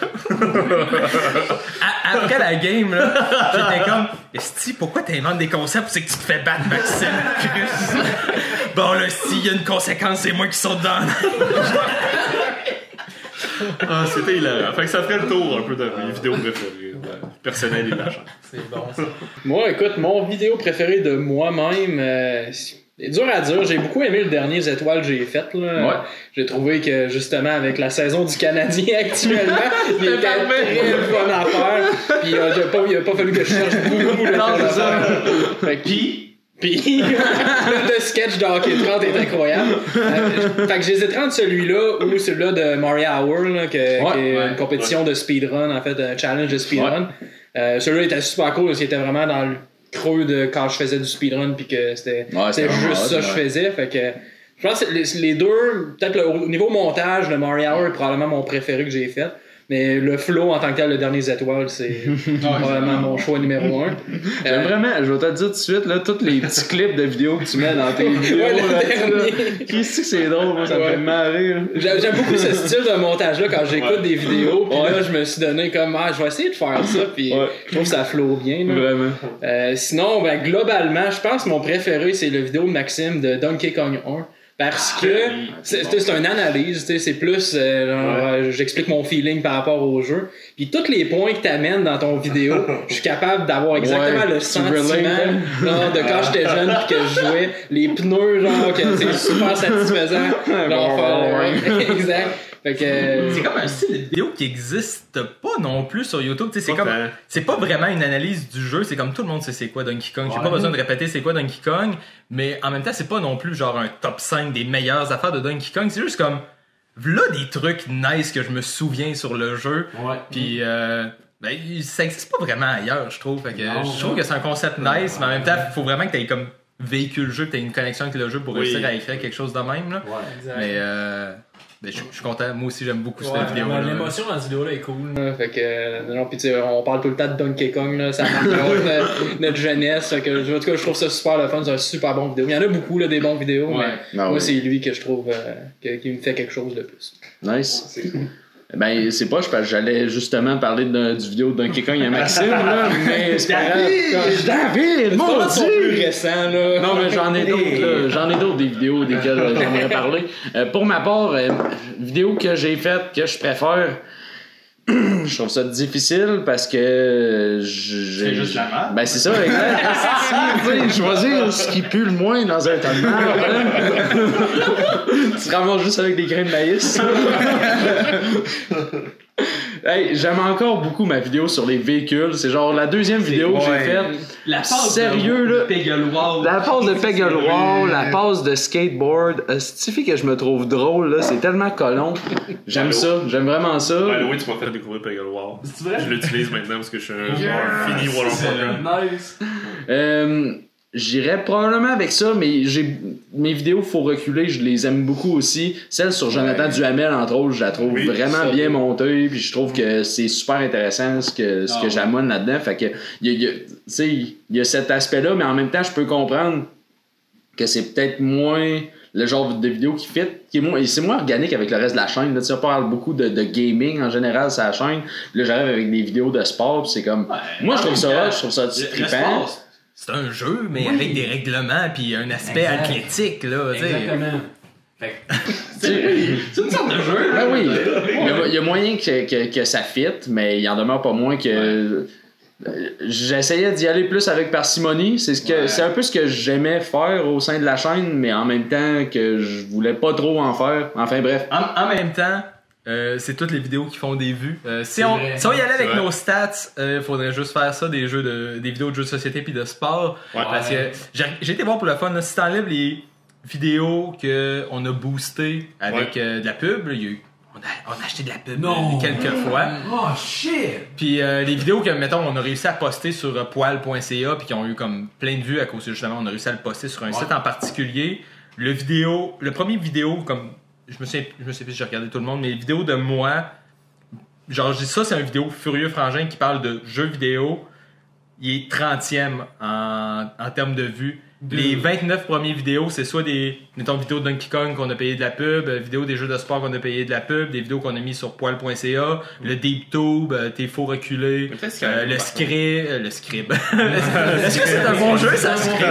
Après la game, là, j'étais comme, Esti, pourquoi t'inventes des concepts? C'est que tu te fais battre, Maxime. Bon, là, s'il y a une conséquence, c'est moi qui saute dans. Ah, c'était hilarant. Fait que ça ferait le tour un peu de mes vidéos préférées. Personnelles et de la chaîne. C'est bon, ça. Moi, écoute, mon vidéo préférée de moi-même, euh, c'est dur à dire. J'ai beaucoup aimé le dernier Z étoiles que j'ai fait. Là. Ouais. J'ai trouvé que, justement, avec la saison du Canadien actuellement, il était très fun à faire. Puis, euh, j'ai pas, il a pas fallu que je cherche beaucoup le temps de faire. Fait que, puis, Puis le sketch de Hockey trente est incroyable. Euh, fait que j'ai hésité entre celui-là ou celui-là de Mario Hour, là, que, ouais, qui est ouais, une compétition ouais. de speedrun, en fait, un challenge de speedrun. Ouais. Euh, celui-là était super cool parce qu'il était vraiment dans le creux de quand je faisais du speedrun puis que c'était, ouais, c'était juste ça que ouais. je faisais. Fait que je pense que les, les deux, peut-être le, au niveau montage, le Mario Hour est probablement mon préféré que j'ai fait. Mais le flow en tant que tel, le dernier étoile, c'est vraiment mon choix numéro un. J'aime euh, vraiment, je vais te le dire tout de suite, là, tous les petits clips de vidéos que tu mets dans tes vidéos. Ouais, Qu'est-ce que c'est drôle, moi, ça ouais. me fait marrer. J'aime, j'aime beaucoup ce style de montage-là quand j'écoute ouais. des vidéos. Puis ouais. là, je me suis donné comme, ah, je vais essayer de faire ça. Puis ouais. je trouve que ça flow bien. Là. Vraiment. Euh, sinon, ben, globalement, je pense que mon préféré, c'est le vidéo de Maxime de Donkey Kong un. Parce que c'est, c'est, c'est une analyse, c'est plus euh, genre, ouais. j'explique mon feeling par rapport au jeu. Puis tous les points que tu amènes dans ton vidéo, je suis capable d'avoir exactement ouais, le sentiment genre, de quand j'étais jeune puis que je jouais. Les pneus, genre, que c'est super satisfaisant. Genre, faire, ouais. Exact. Fait que, euh... c'est comme un style de vidéo qui existe pas non plus sur YouTube. T'sais, c'est, comme, c'est pas vraiment une analyse du jeu. C'est comme tout le monde sait c'est quoi Donkey Kong. J'ai ouais. pas besoin de répéter c'est quoi Donkey Kong. Mais en même temps, c'est pas non plus genre un top cinq des meilleures affaires de Donkey Kong. C'est juste comme, là des trucs nice que je me souviens sur le jeu. Ouais. Puis, euh, ben, ça existe pas vraiment ailleurs, je trouve. Fait que, non, je trouve non. que c'est un concept nice, mais en même temps, il faut vraiment que t'aies comme véhicule le jeu, que t'aies une connexion avec le jeu pour oui. réussir à écrire quelque chose de même. Là. Ouais, exact. Mais, euh, Ben, je, je suis content, moi aussi j'aime beaucoup ouais, cette vidéo. L'émotion dans cette vidéo-là est cool. Ouais, fait que, non, pis tu sais, on parle tout le temps de Donkey Kong, là, ça marque notre, notre jeunesse. Fait que, en tout cas, je trouve ça super le fun, c'est un super bon vidéo. Il y en a beaucoup, là, des bons vidéos, ouais. mais non, moi, oui. c'est lui que je trouve euh, que, qui me fait quelque chose de plus. Nice. C'est cool. Ben, c'est pas, je pense que j'allais justement parler de, du vidéo de Donkey Kong à Maxime, là, mais c'est pas grave. David! Mon Dieu! Plus récent, là. Non, mais j'en ai d'autres, là. J'en ai d'autres des vidéos desquelles j'aimerais parler. Euh, pour ma part, euh, vidéo que j'ai faite, que je préfère, je trouve ça difficile parce que je, c'est juste la merde. Ben c'est ça, exact. Choisir ce qui pue le moins dans un tas de merde. Tu te ramasses juste avec des grains de maïs. Hey, j'aime encore beaucoup ma vidéo sur les véhicules. C'est genre la deuxième vidéo que ouais. j'ai faite. La passe sérieux, de là. Peggle Wall. La passe de Peggle Wall, la passe de skateboard. Stifi que je me trouve drôle, là. C'est tellement colon. J'aime Hello. ça. J'aime vraiment ça. Ben oui, tu m'as fait découvrir Peggle Wall. C'est vrai? Je l'utilise maintenant parce que je suis un yeah. joueur fini World of Warcraft. Nice. Euh, J'irais probablement avec ça, mais j'ai mes vidéos, faut reculer, je les aime beaucoup aussi. Celle sur Jonathan ouais. Duhamel, entre autres, je la trouve oui, vraiment bien montée, puis je trouve que c'est super intéressant ce que, ce que oh. j'amène là-dedans. Fait que, il y a, y a, y a cet aspect-là, mais en même temps, je peux comprendre que c'est peut-être moins le genre de vidéo qui fit, qui est moins, c'est moins organique avec le reste de la chaîne. Là, tu sais, on parle beaucoup de, de gaming en général sur la chaîne. Là, j'arrive avec des vidéos de sport, puis c'est comme. Ouais, moi, je trouve ça, je trouve ça trippant. C'est un jeu, mais oui. avec des règlements puis un aspect exact. athlétique, là, Exactement. Fait que. C'est une sorte de jeu. Ben oui. Il y a, il y a moyen que, que, que ça fit, mais il en demeure pas moins que. J'essayais d'y aller plus avec parcimonie. C'est, ce que, Ouais. c'est un peu ce que j'aimais faire au sein de la chaîne, mais en même temps que je voulais pas trop en faire. Enfin bref. En, en même temps, euh, c'est toutes les vidéos qui font des vues. Euh, si, C'est on, vrai. si on y allait avec C'est vrai. nos stats, il euh, faudrait juste faire ça, des jeux de, des vidéos de jeux de société puis de sport. Ouais. Parce que j'ai, j'ai été voir pour le fun, là, si t'enlèves les vidéos qu'on a boostées avec Ouais. euh, de la pub, là, il y a eu, on, a, on a acheté de la pub Non. euh, quelques fois. Oh shit! Puis euh, les vidéos que, mettons, on a réussi à poster sur euh, poil point c a puis qui ont eu comme plein de vues à cause, justement, on a réussi à le poster sur un Ouais. site en particulier. Le vidéo, le premier vidéo, comme, je me sais, je me sais plus si j'ai regardé tout le monde, mais les vidéos de moi, genre, je dis ça, c'est une vidéo Furieux Frangin qui parle de jeux vidéo. Il est trentième en, en termes de vues. Les vingt-neuf premières vidéos, c'est soit des, mettons, vidéos de Donkey Kong qu'on a payé de la pub, euh, vidéos des jeux de sport qu'on a payé de la pub, des vidéos qu'on a mis sur poil point c a, le DeepTube, euh, tes faux reculés, Mais peut-être que euh, c'est le par script, euh, le script. Est-ce que c'est un bon jeu, ça, script?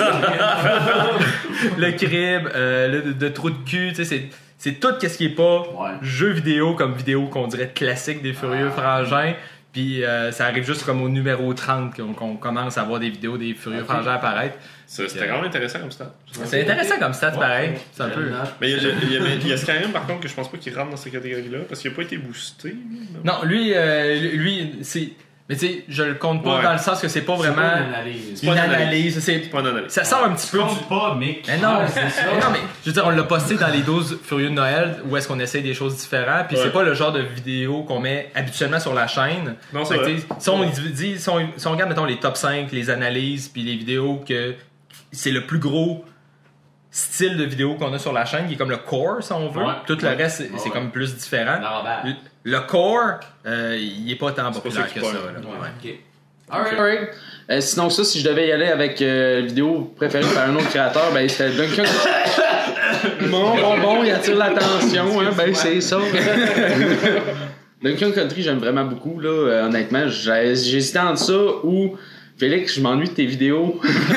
Le crib, euh, le de, de trou de cul, tu sais, c'est, c'est tout ce qui est pas Ouais. jeu vidéo comme vidéo qu'on dirait classique des Furieux Frangins. Puis euh, ça arrive juste comme au numéro trente qu'on, qu'on commence à voir des vidéos des Furieux Frangins apparaître. Ça, C'était vraiment intéressant comme ça. C'est intéressant comme stat, pareil. C'est un peu... Mais il y a, il y a, il y a Skyrim, par contre, que je pense pas qu'il rentre dans cette catégorie-là, parce qu'il a pas été boosté. lui, non? Non, lui, euh, lui, c'est... Mais tu sais, je le compte pas Ouais. dans le sens que c'est pas C'est vraiment pas une analyse. une pas une analyse. analyse. C'est... Pas une analyse. Ça sort un petit Tu peu du... comptes pas, Mick. Mais non, Ouais, c'est ça. mais non, mais je veux dire, on l'a posté dans les douze Furieux de Noël où est-ce qu'on essaye des choses différentes, puis Ouais. c'est pas le genre de vidéo qu'on met habituellement sur la chaîne. Non, c'est Fait que, vrai. tu sais, si on dit, si on, si on regarde, mettons, les top cinq, les analyses, puis les vidéos que c'est le plus gros style de vidéo qu'on a sur la chaîne, qui est comme le core, si on veut. Ouais. Tout le Ouais. reste, c'est, Ouais. c'est comme plus différent. L'envers. Le, le core, euh, il est pas tant C'est pas populaire ça que qui ça. pogne. là. Ouais. Ouais. Ok. Alright. Alright. Euh, sinon ça, si je devais y aller avec euh, vidéo préférée par un autre créateur, ben c'était Donkey Kong. Mon bonbon, il attire l'attention, hein, ben c'est ça. Donkey Kong Country, j'aime vraiment beaucoup, là. Euh, honnêtement, j'ai- j'hésitais entre ça ou Félix, je m'ennuie de tes vidéos.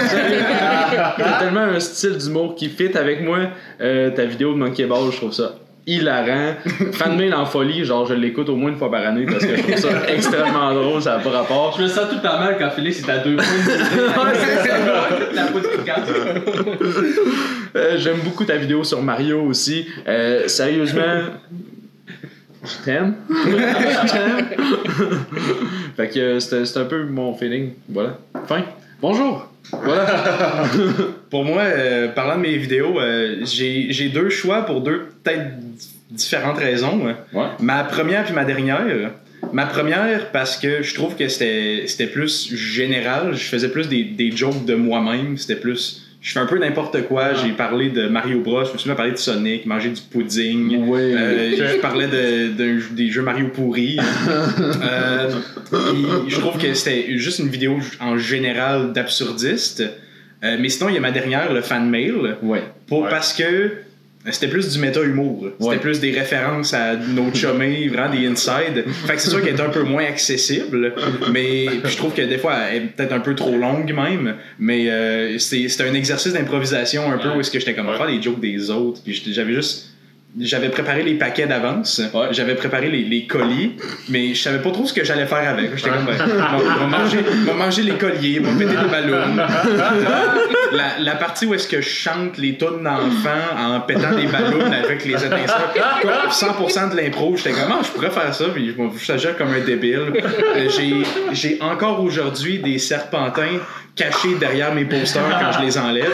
T'as tellement un style d'humour qui fit avec moi. Euh, ta vidéo de Monkey Ball, je trouve ça hilarant. Fanmail en folie, genre je l'écoute au moins une fois par année parce que je trouve ça extrêmement drôle, ça n'a pas rapport. Je me sens tout le temps mal quand Félix est à deux points. La peau de casse. Euh, j'aime beaucoup ta vidéo sur Mario aussi. Euh, sérieusement, je t'aime. Je t'aime. Fait que euh, c'est c'est un peu mon feeling. Voilà. Fin. Bonjour. Voilà. Pour moi, euh, parlant de mes vidéos, euh, j'ai j'ai deux choix pour deux peut-être différentes raisons. hein. Ouais. Ma première puis ma dernière. Ma première, parce que je trouve que c'était c'était plus général. Je faisais plus des, des jokes de moi-même. C'était plus... Je fais un peu n'importe quoi. J'ai parlé de Mario Bros. Je me suis même parlé de Sonic, manger du pudding. Oui. Euh, Je parlais de, de- des jeux Mario pourris. euh, puis je trouve que c'était juste une vidéo en général d'absurdiste. Euh, mais sinon, il y a ma dernière, le fan mail. Ouais. Pour, Ouais. Parce que c'était plus du méta-humour. C'était Ouais. plus des références à nos chummés, vraiment des inside. Fait que c'est sûr qu'elle est un peu moins accessible, mais puis je trouve que des fois, elle est peut-être un peu trop longue même, mais euh, c'est c'est un exercice d'improvisation un peu où est-ce que j'étais comme à Ouais. faire les jokes des autres, puis j'étais- j'avais juste... J'avais préparé les paquets d'avance, Ouais. j'avais préparé les, les colis, mais je savais pas trop ce que j'allais faire avec. J'étais comme, ben, on va manger, on va manger les colliers, on va péter des ballons. La, la partie où est-ce que je chante les tunes d'enfants en pétant des ballons avec les étincelles, comme cent pour cent de l'impro, j'étais comme, ah, je pourrais faire ça, puis je me s'agir comme un débile. Euh, j'ai, j'ai encore aujourd'hui des serpentins cachés derrière mes posters quand je les enlève.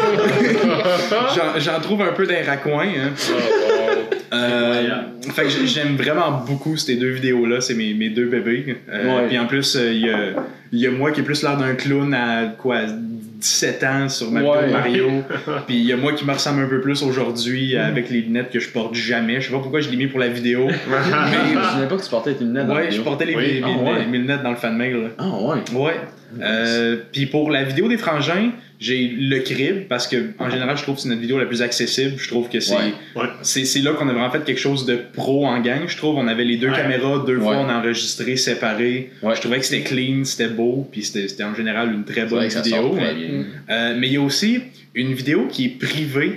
J'en, j'en trouve un peu d'un raccoin. Hein. Euh, fait que j'ai- j'aime vraiment beaucoup ces deux vidéos-là, c'est mes, mes deux bébés. Euh, Ouais. Puis en plus, il y, a, y a moi qui est plus l'air d'un clown à quoi, dix-sept ans sur ma vidéo Ouais. de Mario. Puis il y a moi qui me ressemble un peu plus aujourd'hui avec les lunettes que je porte jamais. Je sais pas pourquoi je l'ai mis pour la vidéo. Je savais pas que tu portais tes lunettes dans la Ouais, je vidéo. portais les, Oui. mes, Ah, mes- ouais. mes lunettes dans le fan mail. là. Ah ouais. Ouais. Euh, Puis pour la vidéo des frangins, j'ai le crib parce que en général, je trouve que c'est notre vidéo la plus accessible. Je trouve que c'est Ouais. Ouais. c'est, c'est là qu'on a vraiment fait quelque chose de pro en gang. Je trouve on avait les deux Ouais. caméras, deux fois Ouais. on a enregistré séparés. Ouais. Je trouvais que c'était clean, c'était beau, puis c'était, c'était en général une très C'est bonne vrai que ça vidéo. sort très bien. Euh, mais il y a aussi une vidéo qui est privée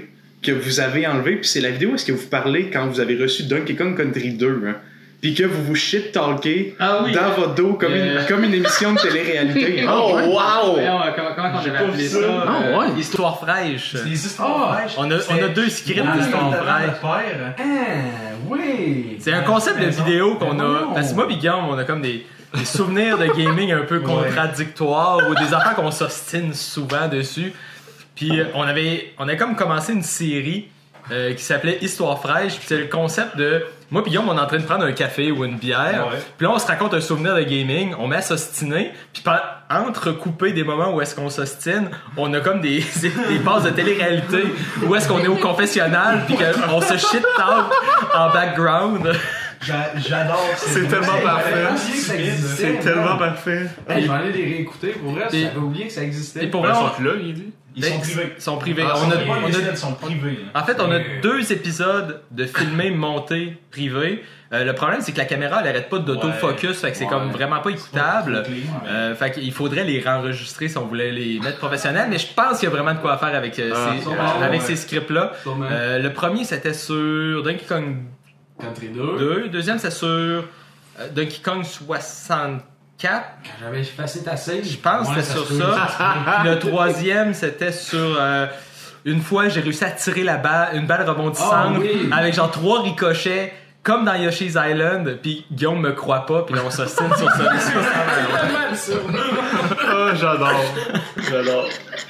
que vous avez enlevé, puis c'est la vidéo où est-ce que vous parlez quand vous avez reçu Donkey Kong Country deux, hein, puis que vous vous shit-talkez Ah oui. dans votre dos comme, Euh. une, comme une émission de télé-réalité. Hein. Oh, wow! Voyons, comment, comment on avait appelé ça? Ah, euh, ouais. Histoire fraîche. C'est des histoires Ah, fraîches. on a, on a deux scripts Ouais, d'histoire le fraîche. père. Ah, oui. C'est un concept de vidéo qu'on a. Non. Parce que moi pis Guillaume, on a comme des, des souvenirs de gaming un peu contradictoires ou des affaires qu'on s'ostine souvent dessus. Puis euh, on avait, on a comme commencé une série euh, qui s'appelait Histoire fraîche. Puis c'est le concept de moi pis Guillaume, on est en train de prendre un café ou une bière. Ouais. Puis là, on se raconte un souvenir de gaming, on met à s'ostiner. Puis par- entrecoupé des moments où est-ce qu'on s'ostine, on a comme des, des bases de télé-réalité où est-ce qu'on est au confessionnal puis qu'on se shit talk en background. J'a- J'adore ces C'est tellement Hey, parfait. j'avais oublié que ça existait, C'est moi. tellement parfait. Hey, je vais aller les réécouter pour vrai, Et- j'avais oublié que ça existait. Et pour Ben, vrai, ils on- sont plus là, il dit. Ils sont privés. Ils sont privés. Ah, on a, sont pas on a- les ils sont privés. en fait, on a Mais- deux épisodes de filmés montés privés. Euh, le problème, c'est que la caméra, elle arrête pas d'autofocus, fait que c'est Ouais. comme vraiment pas écoutable. C'est pas clean, mais- Euh, fait qu'il faudrait les renregistrer si on voulait les mettre professionnels, mais je pense qu'il y a vraiment de quoi faire avec, euh, Ah, ces, sûrement, euh, avec ouais. ces scripts-là. Sûrement. Euh, le premier, c'était sur Donkey Kong Country deux. deux. Le deuxième, c'est sur euh, Donkey Kong soixante-quatre. Quand j'avais effacé ta save. Je pense que Ouais, c'était sur se peut. ça. Puis le troisième, c'était sur... euh, une fois, j'ai réussi à tirer la balle, une balle rebondissante Oh, oui. avec genre trois ricochets, comme dans Yoshi's Island. Puis Guillaume me croit pas, puis là, on s'ostine sur ça. Oh, j'adore. J'adore.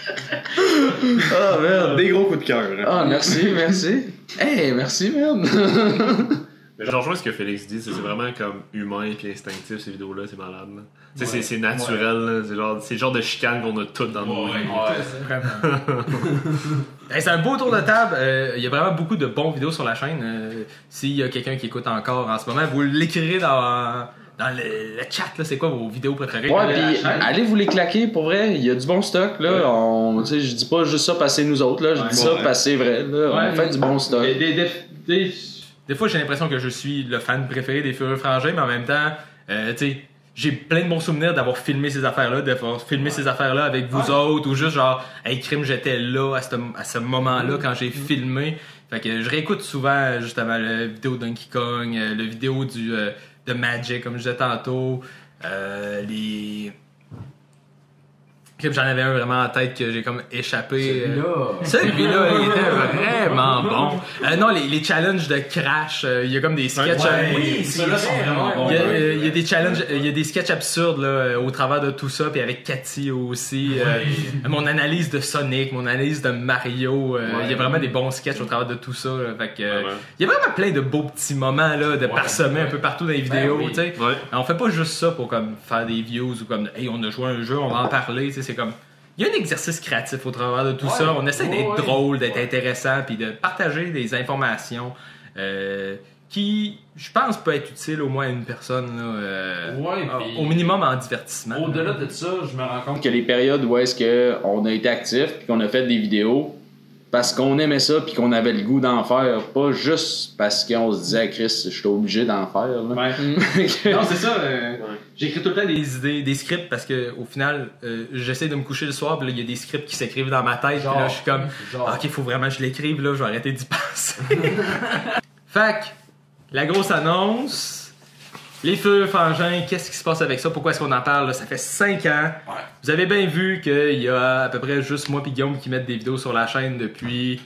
Ah, merde. Des gros coups de cœur. hein. Ah, merci, merci. Hey, merci, merde. Mais je rejoins ce que Félix dit, c'est c'est vraiment comme humain et instinctif ces vidéos-là, c'est malade. là. Tu sais, c'est- c'est naturel, là. c'est genre, c'est le genre de chicane qu'on a toutes dans nos vies. Vraiment. Hey, c'est un beau tour de table. Euh, Il y a vraiment beaucoup de bons vidéos sur la chaîne. Euh, S'il y a quelqu'un qui écoute encore en ce moment, vous l'écrirez dans, dans le, le chat. là. C'est quoi vos vidéos préférées? Ouais, puis allez vous les claquer pour vrai. Il y a du bon stock, là. On, tu sais, je dis pas juste ça parce que c'est nous autres, là. Je Ouais, dis ça ouais. parce que c'est vrai, là. Ouais. On fait du bon stock. Des, des, des, des- des fois, j'ai l'impression que je suis le fan préféré des Furieux Frangins, mais en même temps, euh, tu sais, j'ai plein de bons souvenirs d'avoir filmé ces affaires-là, d'avoir filmé ces affaires-là avec vous autres, ou juste genre, hey, crime, j'étais là à ce, à ce moment-là quand j'ai filmé. Fait que je réécoute souvent, justement, la vidéo de Donkey Kong, euh, le vidéo du, euh, de Magic, comme je disais tantôt, euh, les... Crime, j'en avais un vraiment en tête que j'ai comme échappé. euh, Celui-là. celui-là, il était vraiment bon. Euh, non, les, les challenges de Crash, euh, il y a comme des sketchs. Ouais, euh, Oui, ceux-là sont vraiment bons. il y, a, il y a des challenges, il y a des sketchs absurdes là, euh, au travers de tout ça, puis avec Cathy aussi. euh, mon analyse de Sonic, mon analyse de Mario, euh, il y a vraiment des bons sketchs au travers de tout ça. là. Fait que, euh, Ouais. il y a vraiment plein de beaux petits moments là, de parsemés un peu partout dans les vidéos. oui. tu sais. Ouais. On fait pas juste ça pour comme faire des views ou comme hey on a joué à un jeu, on va en parler. tu sais, C'est comme il y a un exercice créatif au travers de tout Ouais. ça. On essaie d'être Ouais, ouais. drôle, d'être intéressant, puis de partager des informations euh, qui, je pense, peut être utile au moins à une personne, là, euh, Ouais, euh, puis- au minimum en divertissement. Au-delà de ça, je me rends compte Que les périodes où est-ce que on a été actif puis qu'on a fait des vidéos parce qu'on aimait ça puis qu'on avait le goût d'en faire, pas juste parce qu'on se disait Chris, je suis obligé d'en faire. Là. Ouais. Non, c'est ça. euh, J'écris tout le temps des idées, des scripts parce que au final, euh, j'essaie de me coucher le soir, puis là, il y a des scripts qui s'écrivent dans ma tête, puis là, je suis comme, genre. ok, il faut vraiment que je l'écrive, là, je vais arrêter d'y penser. Fait que, la grosse annonce. Les feux frangins, qu'est-ce qui se passe avec ça? Pourquoi est-ce qu'on en parle? Là? Ça fait cinq ans. Ouais. Vous avez bien vu qu'il y a à peu près juste moi et Guillaume qui mettent des vidéos sur la chaîne depuis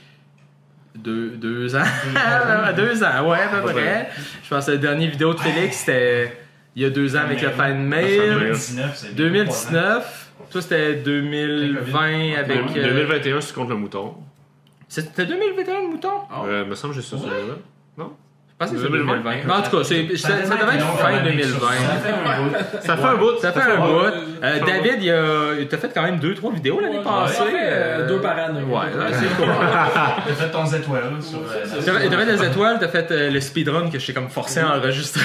deux, deux ans. deux ans, ouais, à peu Ouais. près. Je pense que la dernière vidéo de Félix, c'était il y a deux ans avec le fan fan mail. mail. deux mille dix-neuf. Toi, c'était deux mille vingt avec. euh, deux mille vingt et un, si tu comptes le mouton. C'était deux mille vingt et un le mouton? Oh. Euh, me semble que j'ai ça sur là. Non? Je pense que c'est deux mille vingt. deux mille vingt. Mais en tout cas, c'est- ça, ça devait être fin deux mille vingt. Ça fait un bout. Ça fait un bout. Euh, David, il a, il t'a fait quand même deux trois vidéos l'année passée. Euh, deux par an. Ouais, ouais, c'est cool. T'as fait ton étoile sur euh, la- T'as fait t'as fait des étoiles, t'as fait euh, le speedrun que je t'ai comme forcé à enregistrer.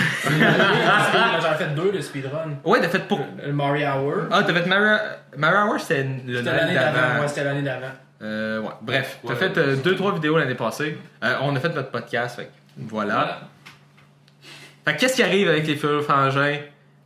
J'en ai fait deux, le speedrun. Ouais, t'as fait pour. Le Mario Hour. Ah, t'as fait Mario, Mario Hour, c'était le C'était Noël l'année d'avant. d'avant. Ouais, c'était l'année d'avant. Euh, ouais, bref, t'as fait euh, deux trois vidéos l'année passée. Euh, on a fait notre podcast, fait que voilà. Fait que qu'est-ce qui arrive avec les Furieux Frangins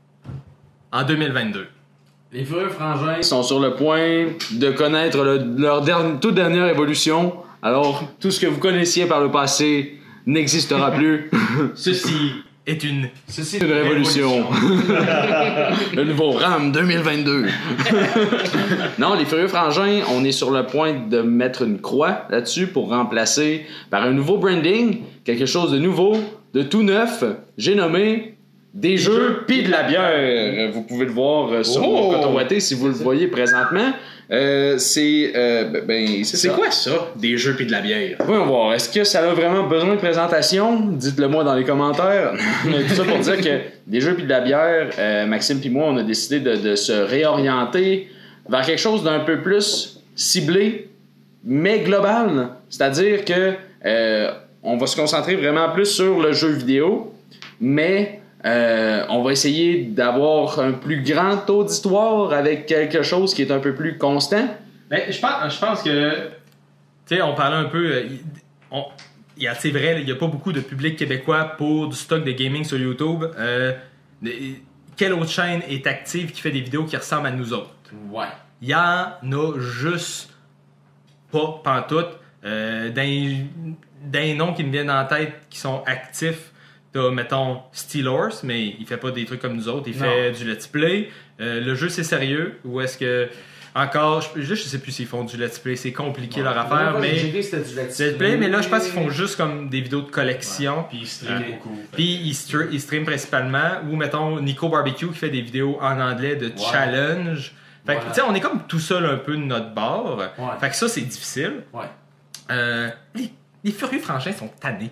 en deux mille vingt-deux? Les feux frangins. Ils sont sur le point de connaître le- leur dernière, toute dernière évolution Alors, tout ce que vous connaissiez par le passé n'existera plus. Ceci est une... Ceci C'est une révolution. Le nouveau RAM deux mille vingt-deux. Non, les Furieux Frangins, on est sur le point de mettre une croix là-dessus pour remplacer par un nouveau branding, quelque chose de nouveau, de tout neuf. J'ai nommé des jeux pis de la bière. Vous pouvez le voir sur Oh! mon coton ouaté si vous le voyez présentement. Euh, c'est euh, ben c'est C'est ça. quoi ça, des jeux pis de la bière? Voyons voir, est-ce que ça a vraiment besoin de présentation? Dites-le moi dans les commentaires. Mais tout ça pour dire que des jeux pis de la bière, euh, Maxime pis moi, on a décidé de, de se réorienter vers quelque chose d'un peu plus ciblé, mais global. C'est-à-dire que euh, on va se concentrer vraiment plus sur le jeu vidéo, mais euh, on va essayer d'avoir un plus grand auditoire avec quelque chose qui est un peu plus constant. Ben, je pense, je pense que, tu sais, on parlait un peu, euh, il- on- il y a- c'est vrai, il n'y a pas beaucoup de public québécois pour du stock de gaming sur YouTube. Euh, de- quelle autre chaîne est active qui fait des vidéos qui ressemblent à nous autres? Ouais. Il y en a juste pas, pantoute. Euh, d'un, d'un noms qui me viennent en tête qui sont actifs, t'as, mettons, Steelhorse, mais il fait pas des trucs comme nous autres, il fait du let's play. Euh, le jeu, c'est sérieux, ou est-ce que... Encore, je, je sais plus s'ils font du let's play, c'est compliqué leur affaire, mais... J'ai dit que c'était du let's Let's play, mais là, je pense qu'ils font juste comme des vidéos de collection. Puis il stream Euh, beaucoup. Puis ils stre- ils streament principalement, ou mettons Nico Barbecue qui fait des vidéos en anglais de challenge. Fait que, Voilà. tu sais, on est comme tout seul un peu de notre bord. Ouais. Fait que ça, c'est difficile. Ouais. Euh, les, les Furieux Frangins sont tannés.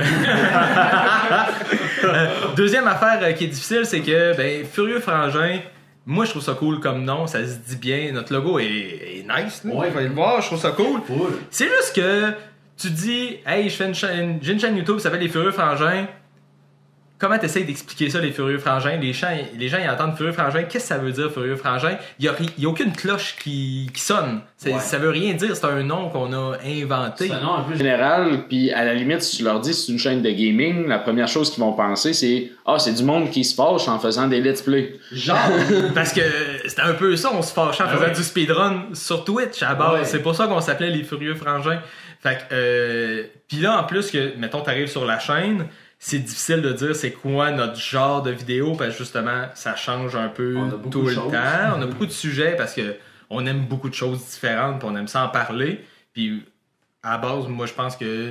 Euh, deuxième affaire euh, qui est difficile, c'est que, ben, Furieux Frangins, moi, je trouve ça cool comme nom, ça se dit bien. Notre logo est, est nice, là. Ouais. Vous allez le voir, je trouve ça cool. Cool. C'est juste que tu dis, hey, je fais une chaîne, j'ai une chaîne YouTube qui s'appelle Les Furieux Frangins. Comment t'essayes d'expliquer ça, les Furieux Frangins? Les gens, les gens ils entendent Furieux Frangins. Qu'est-ce que ça veut dire, Furieux Frangins? Il n'y a, ri- il y a aucune cloche qui, qui sonne. C'est- Ouais. Ça veut rien dire. C'est un nom qu'on a inventé. C'est un nom un peu Général, puis à la limite, si tu leur dis que c'est une chaîne de gaming, la première chose qu'ils vont penser, c'est « Ah, c'est du monde qui se fâche en faisant des let's play. Genre, parce que c'était un peu ça, on se fâchait en Ah faisant ouais. du speedrun sur Twitch à la base. Ouais. C'est pour ça qu'on s'appelait les Furieux Frangins. Fait que, euh, pis là, en plus que, mettons, t'arrives sur la chaîne, c'est difficile de dire c'est quoi notre genre de vidéo, parce que justement, ça change un peu On a beaucoup tout de le choses. temps. On a beaucoup de sujets parce que on aime beaucoup de choses différentes, puis on aime ça en parler. Puis à la base, moi, je pense que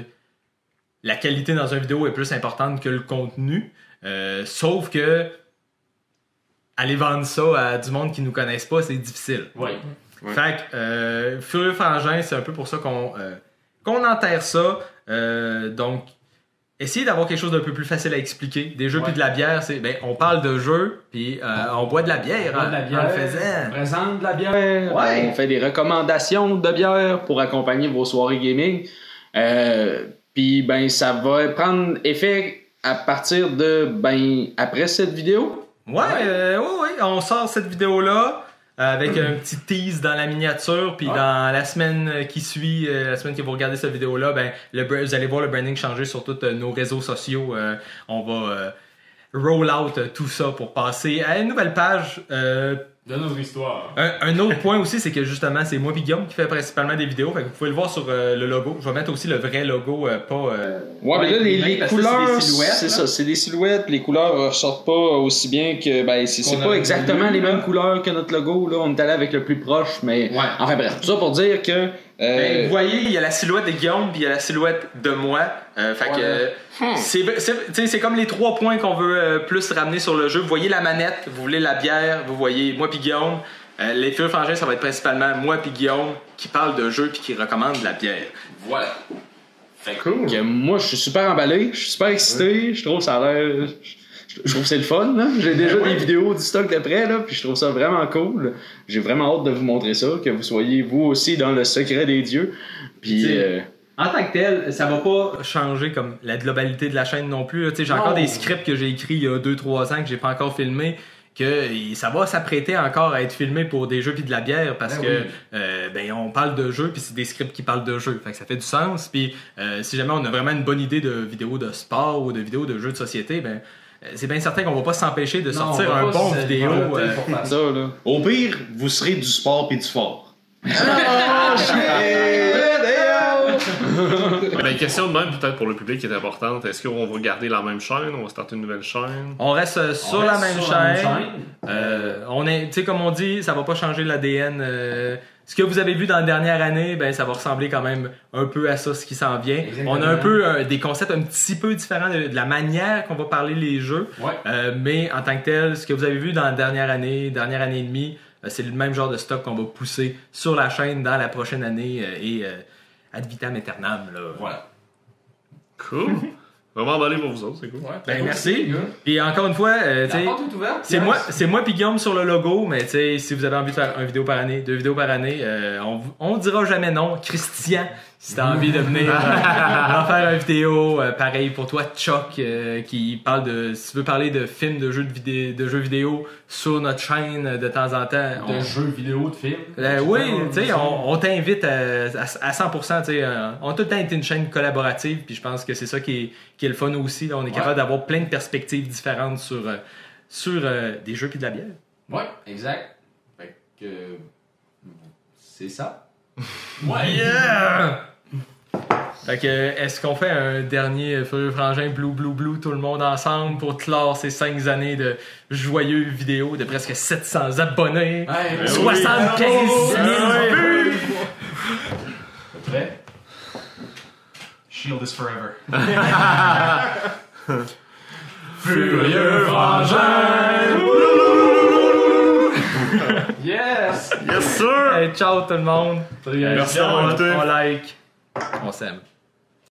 la qualité dans une vidéo est plus importante que le contenu. Euh, sauf que aller vendre ça à du monde qui nous connaissent pas, c'est difficile. Ouais. Ouais. Fait que euh, Furieux Frangin, c'est un peu pour ça qu'on euh, qu'on enterre ça. Euh, donc, essayez d'avoir quelque chose d'un peu plus facile à expliquer. Des jeux Ouais. puis de la bière, c'est ben on parle de jeux puis euh, on boit de la bière, On boit de la en- bière. en le faisant. Présente de la bière. Ouais. On fait des recommandations de bière pour accompagner vos soirées gaming. Euh, Puis ben ça va prendre effet à partir de ben après cette vidéo. Ouais, euh, ouais, ouais, on sort cette vidéo-là euh, avec un petit tease dans la miniature, puis Ouais. dans la semaine euh, qui suit, euh, la semaine que vous regardez cette vidéo-là, ben, le, br- vous allez voir le branding changer sur tous euh, nos réseaux sociaux. Euh, on va euh, roll out euh, tout ça pour passer à une nouvelle page. Euh, De nos histoires. un, un autre point aussi, c'est que justement, c'est moi et Guillaume qui fait principalement des vidéos. Fait que vous pouvez le voir sur euh, le logo. Je vais mettre aussi le vrai logo, euh, pas... euh, Ouais, mais là, les, les parce que c'est couleurs, des silhouettes, c'est là. ça, c'est des silhouettes. Les couleurs ressortent pas aussi bien que. Ben, c'est c'est Qu'on pas aurait exactement voulu, les là. mêmes couleurs que notre logo. Là, on est allé avec le plus proche, mais. Ouais. Enfin bref, tout ça pour dire que. euh, Ben, vous voyez, il y a la silhouette de Guillaume puis il y a la silhouette de moi. Euh, fait que euh, c'est, c'est, tu sais, c'est comme les trois points qu'on veut euh, plus ramener sur le jeu. Vous voyez la manette, vous voulez la bière, vous voyez moi puis Guillaume. Euh, les Furieux Frangins, ça va être principalement moi puis Guillaume qui parle de jeu puis qui recommande de la bière. Voilà. Fait cool. Que moi, je suis super emballé, je suis super excité, je trouve ça a l'air. Je je trouve que c'est le fun, là. J'ai déjà des vidéos du stock de près, là, puis je trouve ça vraiment cool. J'ai vraiment hâte de vous montrer ça, que vous soyez vous aussi dans le secret des dieux. Puis. T'sais, euh, En tant que tel, ça va pas changer comme la globalité de la chaîne non plus. là. Tu sais, j'ai encore Non. des scripts que j'ai écrits il y a deux trois ans que j'ai pas encore filmé, que ça va s'apprêter encore à être filmé pour des jeux puis de la bière parce Ben que oui. euh, ben on parle de jeux puis c'est des scripts qui parlent de jeux. Fait que ça fait du sens. Puis euh, si jamais on a vraiment une bonne idée de vidéo de sport ou de vidéo de jeux de société, ben euh, c'est bien certain qu'on va pas s'empêcher de Non, sortir on va un pas bon se vidéo. volonter euh, pour faire ça. ça, là. Au pire, vous serez du sport pis du fort. ben, question de même, peut-être pour le public qui est importante. Est-ce qu'on va garder la même chaîne? On va starter une nouvelle chaîne? On reste euh, sur, On la, reste même sur la même chaîne. chaîne. Euh, on est, tu sais, comme on dit, ça va pas changer l'A D N. Euh, ce que vous avez vu dans la dernière année, ben ça va ressembler quand même un peu à ça, ce qui s'en vient. Exactement. On a un peu euh, des concepts un petit peu différents de, de la manière qu'on va parler les jeux. Ouais. Euh, mais en tant que tel, ce que vous avez vu dans la dernière année, dernière année et demie, euh, c'est le même genre de stock qu'on va pousser sur la chaîne dans la prochaine année euh, et euh, ad vitam aeternam. Là. Voilà. Cool. Vraiment emballé pour vous autres, c'est cool. Ouais, Ben, cool. merci. Puis encore une fois, euh, tu La sais, porte est ouverte. c'est moi, c'est moi puis Guillaume sur le logo, mais tu sais, si vous avez envie de faire une vidéo par année, deux vidéos par année, euh, on, on dira jamais non. Christian, si t'as envie de venir euh, en faire une vidéo, euh, pareil pour toi, Chuck, euh, qui parle de, si tu veux parler de films, de jeux de vidéo, de jeux vidéo sur notre chaîne euh, de temps en temps. De on- jeux vidéo, de films. Euh, oui, tu sais, on, on t'invite à, à, à cent pour cent. Tu sais, euh, on a tout le temps été une chaîne collaborative, puis je pense que c'est ça qui est, qui est le fun aussi. Là. On est capable Ouais. d'avoir plein de perspectives différentes sur, euh, sur euh, des jeux puis de la bière. Ouais, exact. Fait que. euh, C'est ça. Ouais! Yeah! Fait que, est-ce qu'on fait un dernier Furieux Frangin Blue Blue Blue tout le monde ensemble pour clore ces cinq années de joyeux vidéos de presque sept cents abonnés, Ouais, soixante-quinze mille vues? prêt? Shield is forever. Furieux Frangin! Yes! Yes, sir! Hey, ciao tout le monde! Merci d'avoir on, invité. on like, on s'aime.